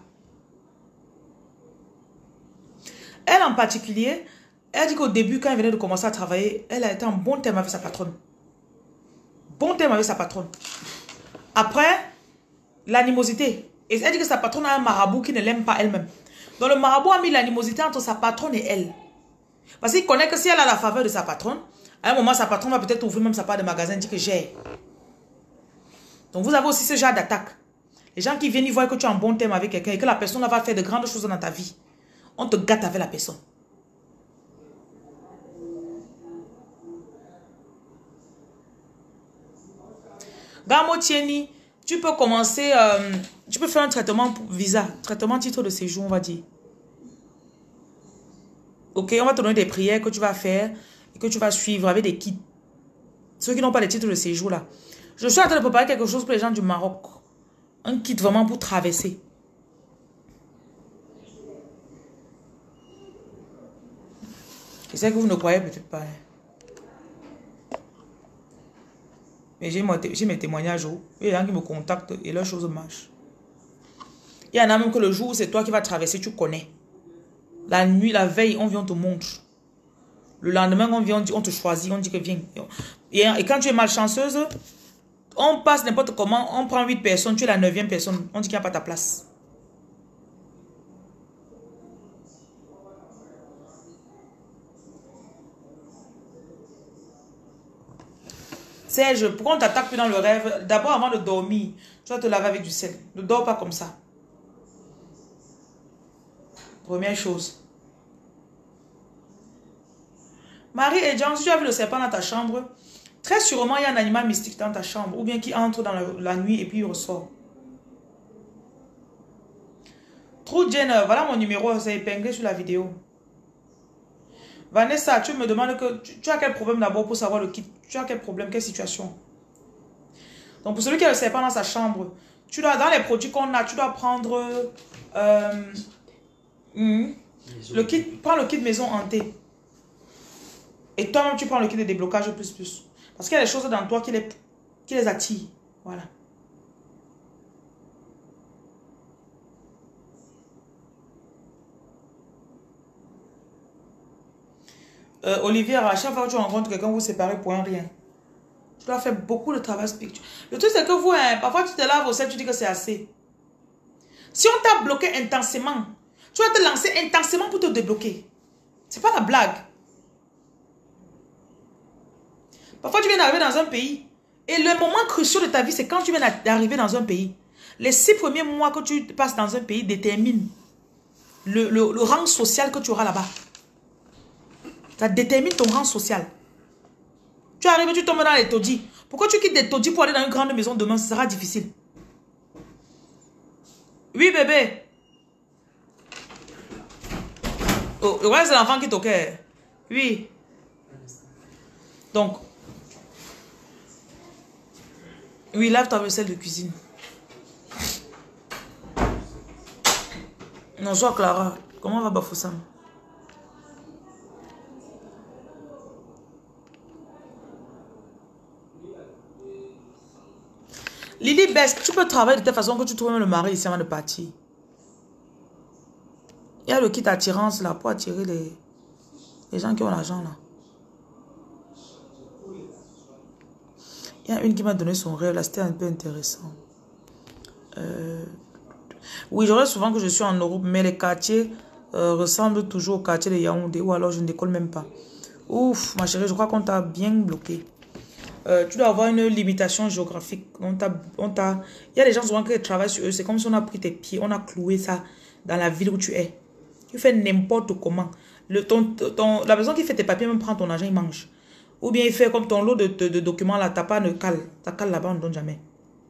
Elle en particulier, elle dit qu'au début, quand elle venait de commencer à travailler, elle a été en bon terme avec sa patronne. Bon terme avec sa patronne. Après, l'animosité. Et elle dit que sa patronne a un marabout qui ne l'aime pas elle-même. Donc le marabout a mis l'animosité entre sa patronne et elle. Parce qu'il connaît que si elle a la faveur de sa patronne, à un moment, sa patronne va peut-être ouvrir même sa part de magasin et dire que j'ai. Donc vous avez aussi ce genre d'attaque. Les gens qui viennent, ils voient que tu es en bon terme avec quelqu'un et que la personne va faire de grandes choses dans ta vie. On te gâte avec la personne. Gamo Tieni, tu peux commencer, euh, tu peux faire un traitement pour visa, traitement titre de séjour, on va dire. Ok, on va te donner des prières que tu vas faire et que tu vas suivre avec des kits. Ceux qui n'ont pas les titres de séjour là. Je suis en train de préparer quelque chose pour les gens du Maroc. Un kit vraiment pour traverser. Je sais que vous ne croyez peut-être pas. Mais j'ai mes témoignages où il y a des gens qui me contactent et leurs choses marchent. Il y en a même que le jour où c'est toi qui vas traverser, tu connais. La nuit, la veille, on vient te montre. Le lendemain, on vient, on, dit, on te choisit, on dit que viens. Et, et quand tu es malchanceuse, on passe n'importe comment, on prend huit personnes, tu es la neuvième personne, on dit qu'il n'y a pas ta place. Serge, pourquoi on t'attaque plus dans le rêve? D'abord, avant de dormir, tu dois te laver avec du sel. Ne dors pas comme ça. Première chose. Marie et Jean, si tu as vu le serpent dans ta chambre, très sûrement il y a un animal mystique dans ta chambre, ou bien qui entre dans la, la nuit et puis il ressort. True Jenner, voilà mon numéro, c'est épinglé sur la vidéo. Vanessa, tu me demandes que tu, tu as quel problème d'abord pour savoir le kit. Tu as quel problème, quelle situation. Donc pour celui qui a le serpent dans sa chambre, tu dois, dans les produits qu'on a, tu dois prendre euh, mm, le kit, prends le kit maison hantée. Et toi-même, tu prends le kit de déblocage plus plus. Parce qu'il y a des choses dans toi qui les, qui les attirent. Voilà. Euh, Olivier, à chaque fois que tu rencontres quelqu'un, vous vous séparez pour un rien. Tu dois faire beaucoup de travail spirituel. Le truc, c'est que vous, hein, parfois, tu te laves au sel, tu dis que c'est assez. Si on t'a bloqué intensément, tu vas te lancer intensément pour te débloquer. C'est pas la blague. Parfois, tu viens d'arriver dans un pays. Et le moment crucial de ta vie, c'est quand tu viens d'arriver dans un pays. Les six premiers mois que tu passes dans un pays déterminent le, le, le rang social que tu auras là-bas. Ça détermine ton rang social. Tu arrives, tu tombes dans les taudis. Pourquoi tu quittes des taudis pour aller dans une grande maison demain? Ce sera difficile. Oui, bébé. Oh, ouais, c'est l'enfant qui toque. Oui. Donc. Oui, lave ta vaisselle de cuisine. Non, sois Clara. Comment va Bafoussam? Lily Best, tu peux travailler de telle façon que tu trouves même le mari ici avant de partir. Il y a le kit attirance là pour attirer les, les gens qui ont l'argent là. Il y a une qui m'a donné son rêve là, c'était un peu intéressant. Euh... Oui, j'aurais souvent que je suis en Europe, mais les quartiers euh, ressemblent toujours au quartier de Yaoundé ou alors je ne décolle même pas. Ouf, ma chérie, je crois qu'on t'a bien bloqué. Euh, tu dois avoir une limitation géographique. On t'a, on t'a... Il y a des gens souvent qui travaillent sur eux. C'est comme si on a pris tes pieds, on a cloué ça dans la ville où tu es. Tu fais n'importe comment. Le, ton, ton, la personne qui fait tes papiers même prend ton argent, il mange. Ou bien il fait comme ton lot de, de, de documents là, t'as pas de cale. Ta cale là-bas, on ne donne jamais.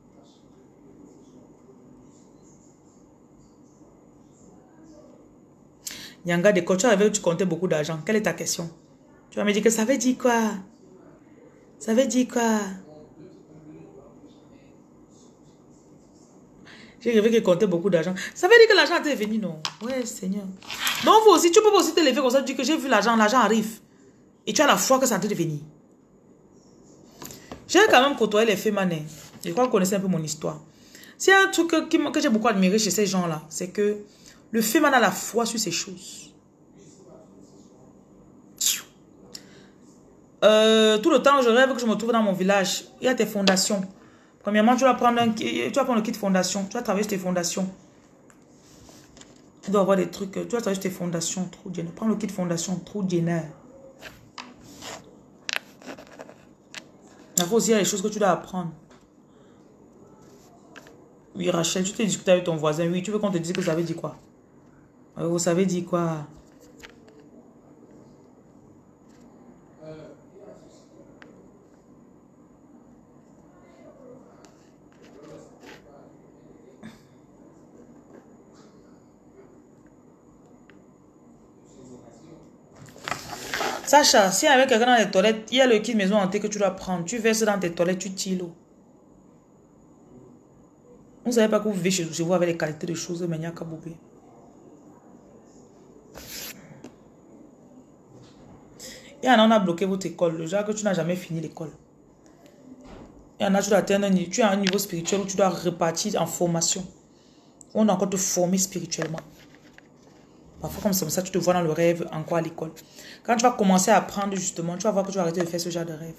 Nyanga de quand tu arrives, tu comptais beaucoup d'argent. Quelle est ta question? Tu vas me dire que ça veut dire quoi? Ça veut dire quoi? J'ai rêvé qu'il comptait beaucoup d'argent. Ça veut dire que l'argent est venu, non? Ouais, Seigneur. Donc, vous aussi, tu peux aussi te lever comme ça, tu dis que j'ai vu l'argent, l'argent arrive. Et tu as la foi que ça est en train de venir. J'ai quand même côtoyé les fémanais. Je crois que vous connaissez un peu mon histoire. C'est un truc que, que j'ai beaucoup admiré chez ces gens-là. C'est que le féman a la foi sur ces choses. Euh, tout le temps, je rêve que je me trouve dans mon village. Il y a tes fondations. Premièrement, tu vas prendre, un, tu vas prendre le kit fondation. Tu vas travailler sur tes fondations. Tu dois avoir des trucs. Tu vas travailler sur tes fondations. Trop génial. Prends le kit fondation. Trop génial. Il faut aussi, il y a des choses que tu dois apprendre. Oui, Rachel, tu t'es discuté avec ton voisin. Oui, tu veux qu'on te dise que ça veut dire quoi? Vous savez dire quoi? Sacha, si avec quelqu'un dans les toilettes, il y a le kit maison hantée que tu dois prendre. Tu verses dans tes toilettes, tu tires l'eau. Vous ne savez pas que vous vivez chez vous avec les qualités de choses, mais il n'y a qu'à boubé. Il y en a, on a bloqué votre école. Le genre que tu n'as jamais fini l'école. Il y en a, tu dois atteindre un, tu as un niveau spirituel où tu dois repartir en formation. On doit encore te former spirituellement. Parfois, comme c'est comme ça, tu te vois dans le rêve encore à l'école. Quand tu vas commencer à apprendre, justement, tu vas voir que tu vas arrêter de faire ce genre de rêve.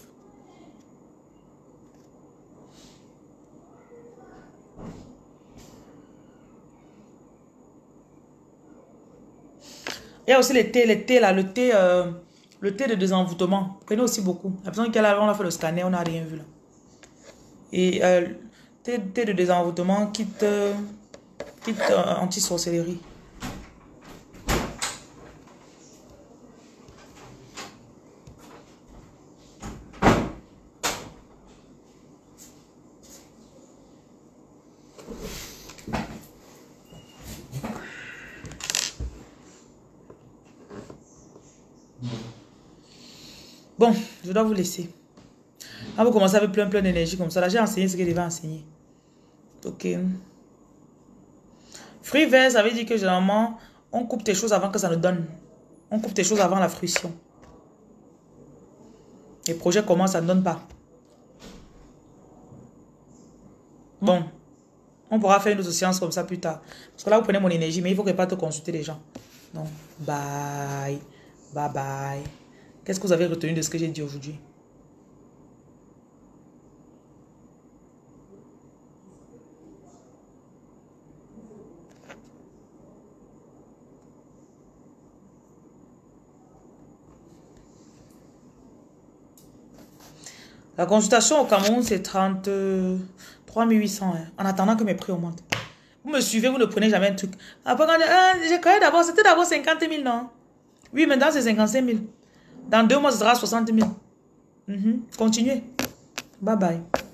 Il y a aussi les thés, les thés là, le thé, euh, le thé de désenvoûtement. Prenez aussi beaucoup. La personne qui est là, on a fait le scanner, on n'a rien vu là. Et euh, thé, thé de désenvoûtement, quitte, euh, quitte euh, anti-sorcellerie. Bon, je dois vous laisser. Quand vous commencez avec plein plein d'énergie comme ça, là j'ai enseigné ce que je devais enseigner. Ok. Fruit vert, ça veut dire que généralement, on coupe tes choses avant que ça ne donne. On coupe tes choses avant la fruition. Les projets commencent, ça ne donne pas. Bon, on pourra faire une autre séance comme ça plus tard. Parce que là, vous prenez mon énergie, mais il faut que pas te consulter les gens. Donc, bye. Bye bye. Qu'est-ce que vous avez retenu de ce que j'ai dit aujourd'hui? La consultation au Cameroun, c'est trente-trois mille huit cents. Hein, en attendant que mes prix augmentent. Vous me suivez, vous ne prenez jamais un truc. Après, quand ah, j'ai créé d'abord, c'était d'abord cinquante mille, non? Oui, maintenant c'est cinquante-cinq mille. Dans deux mois, ce sera soixante mille. Mm-hmm. Continuez. Bye bye.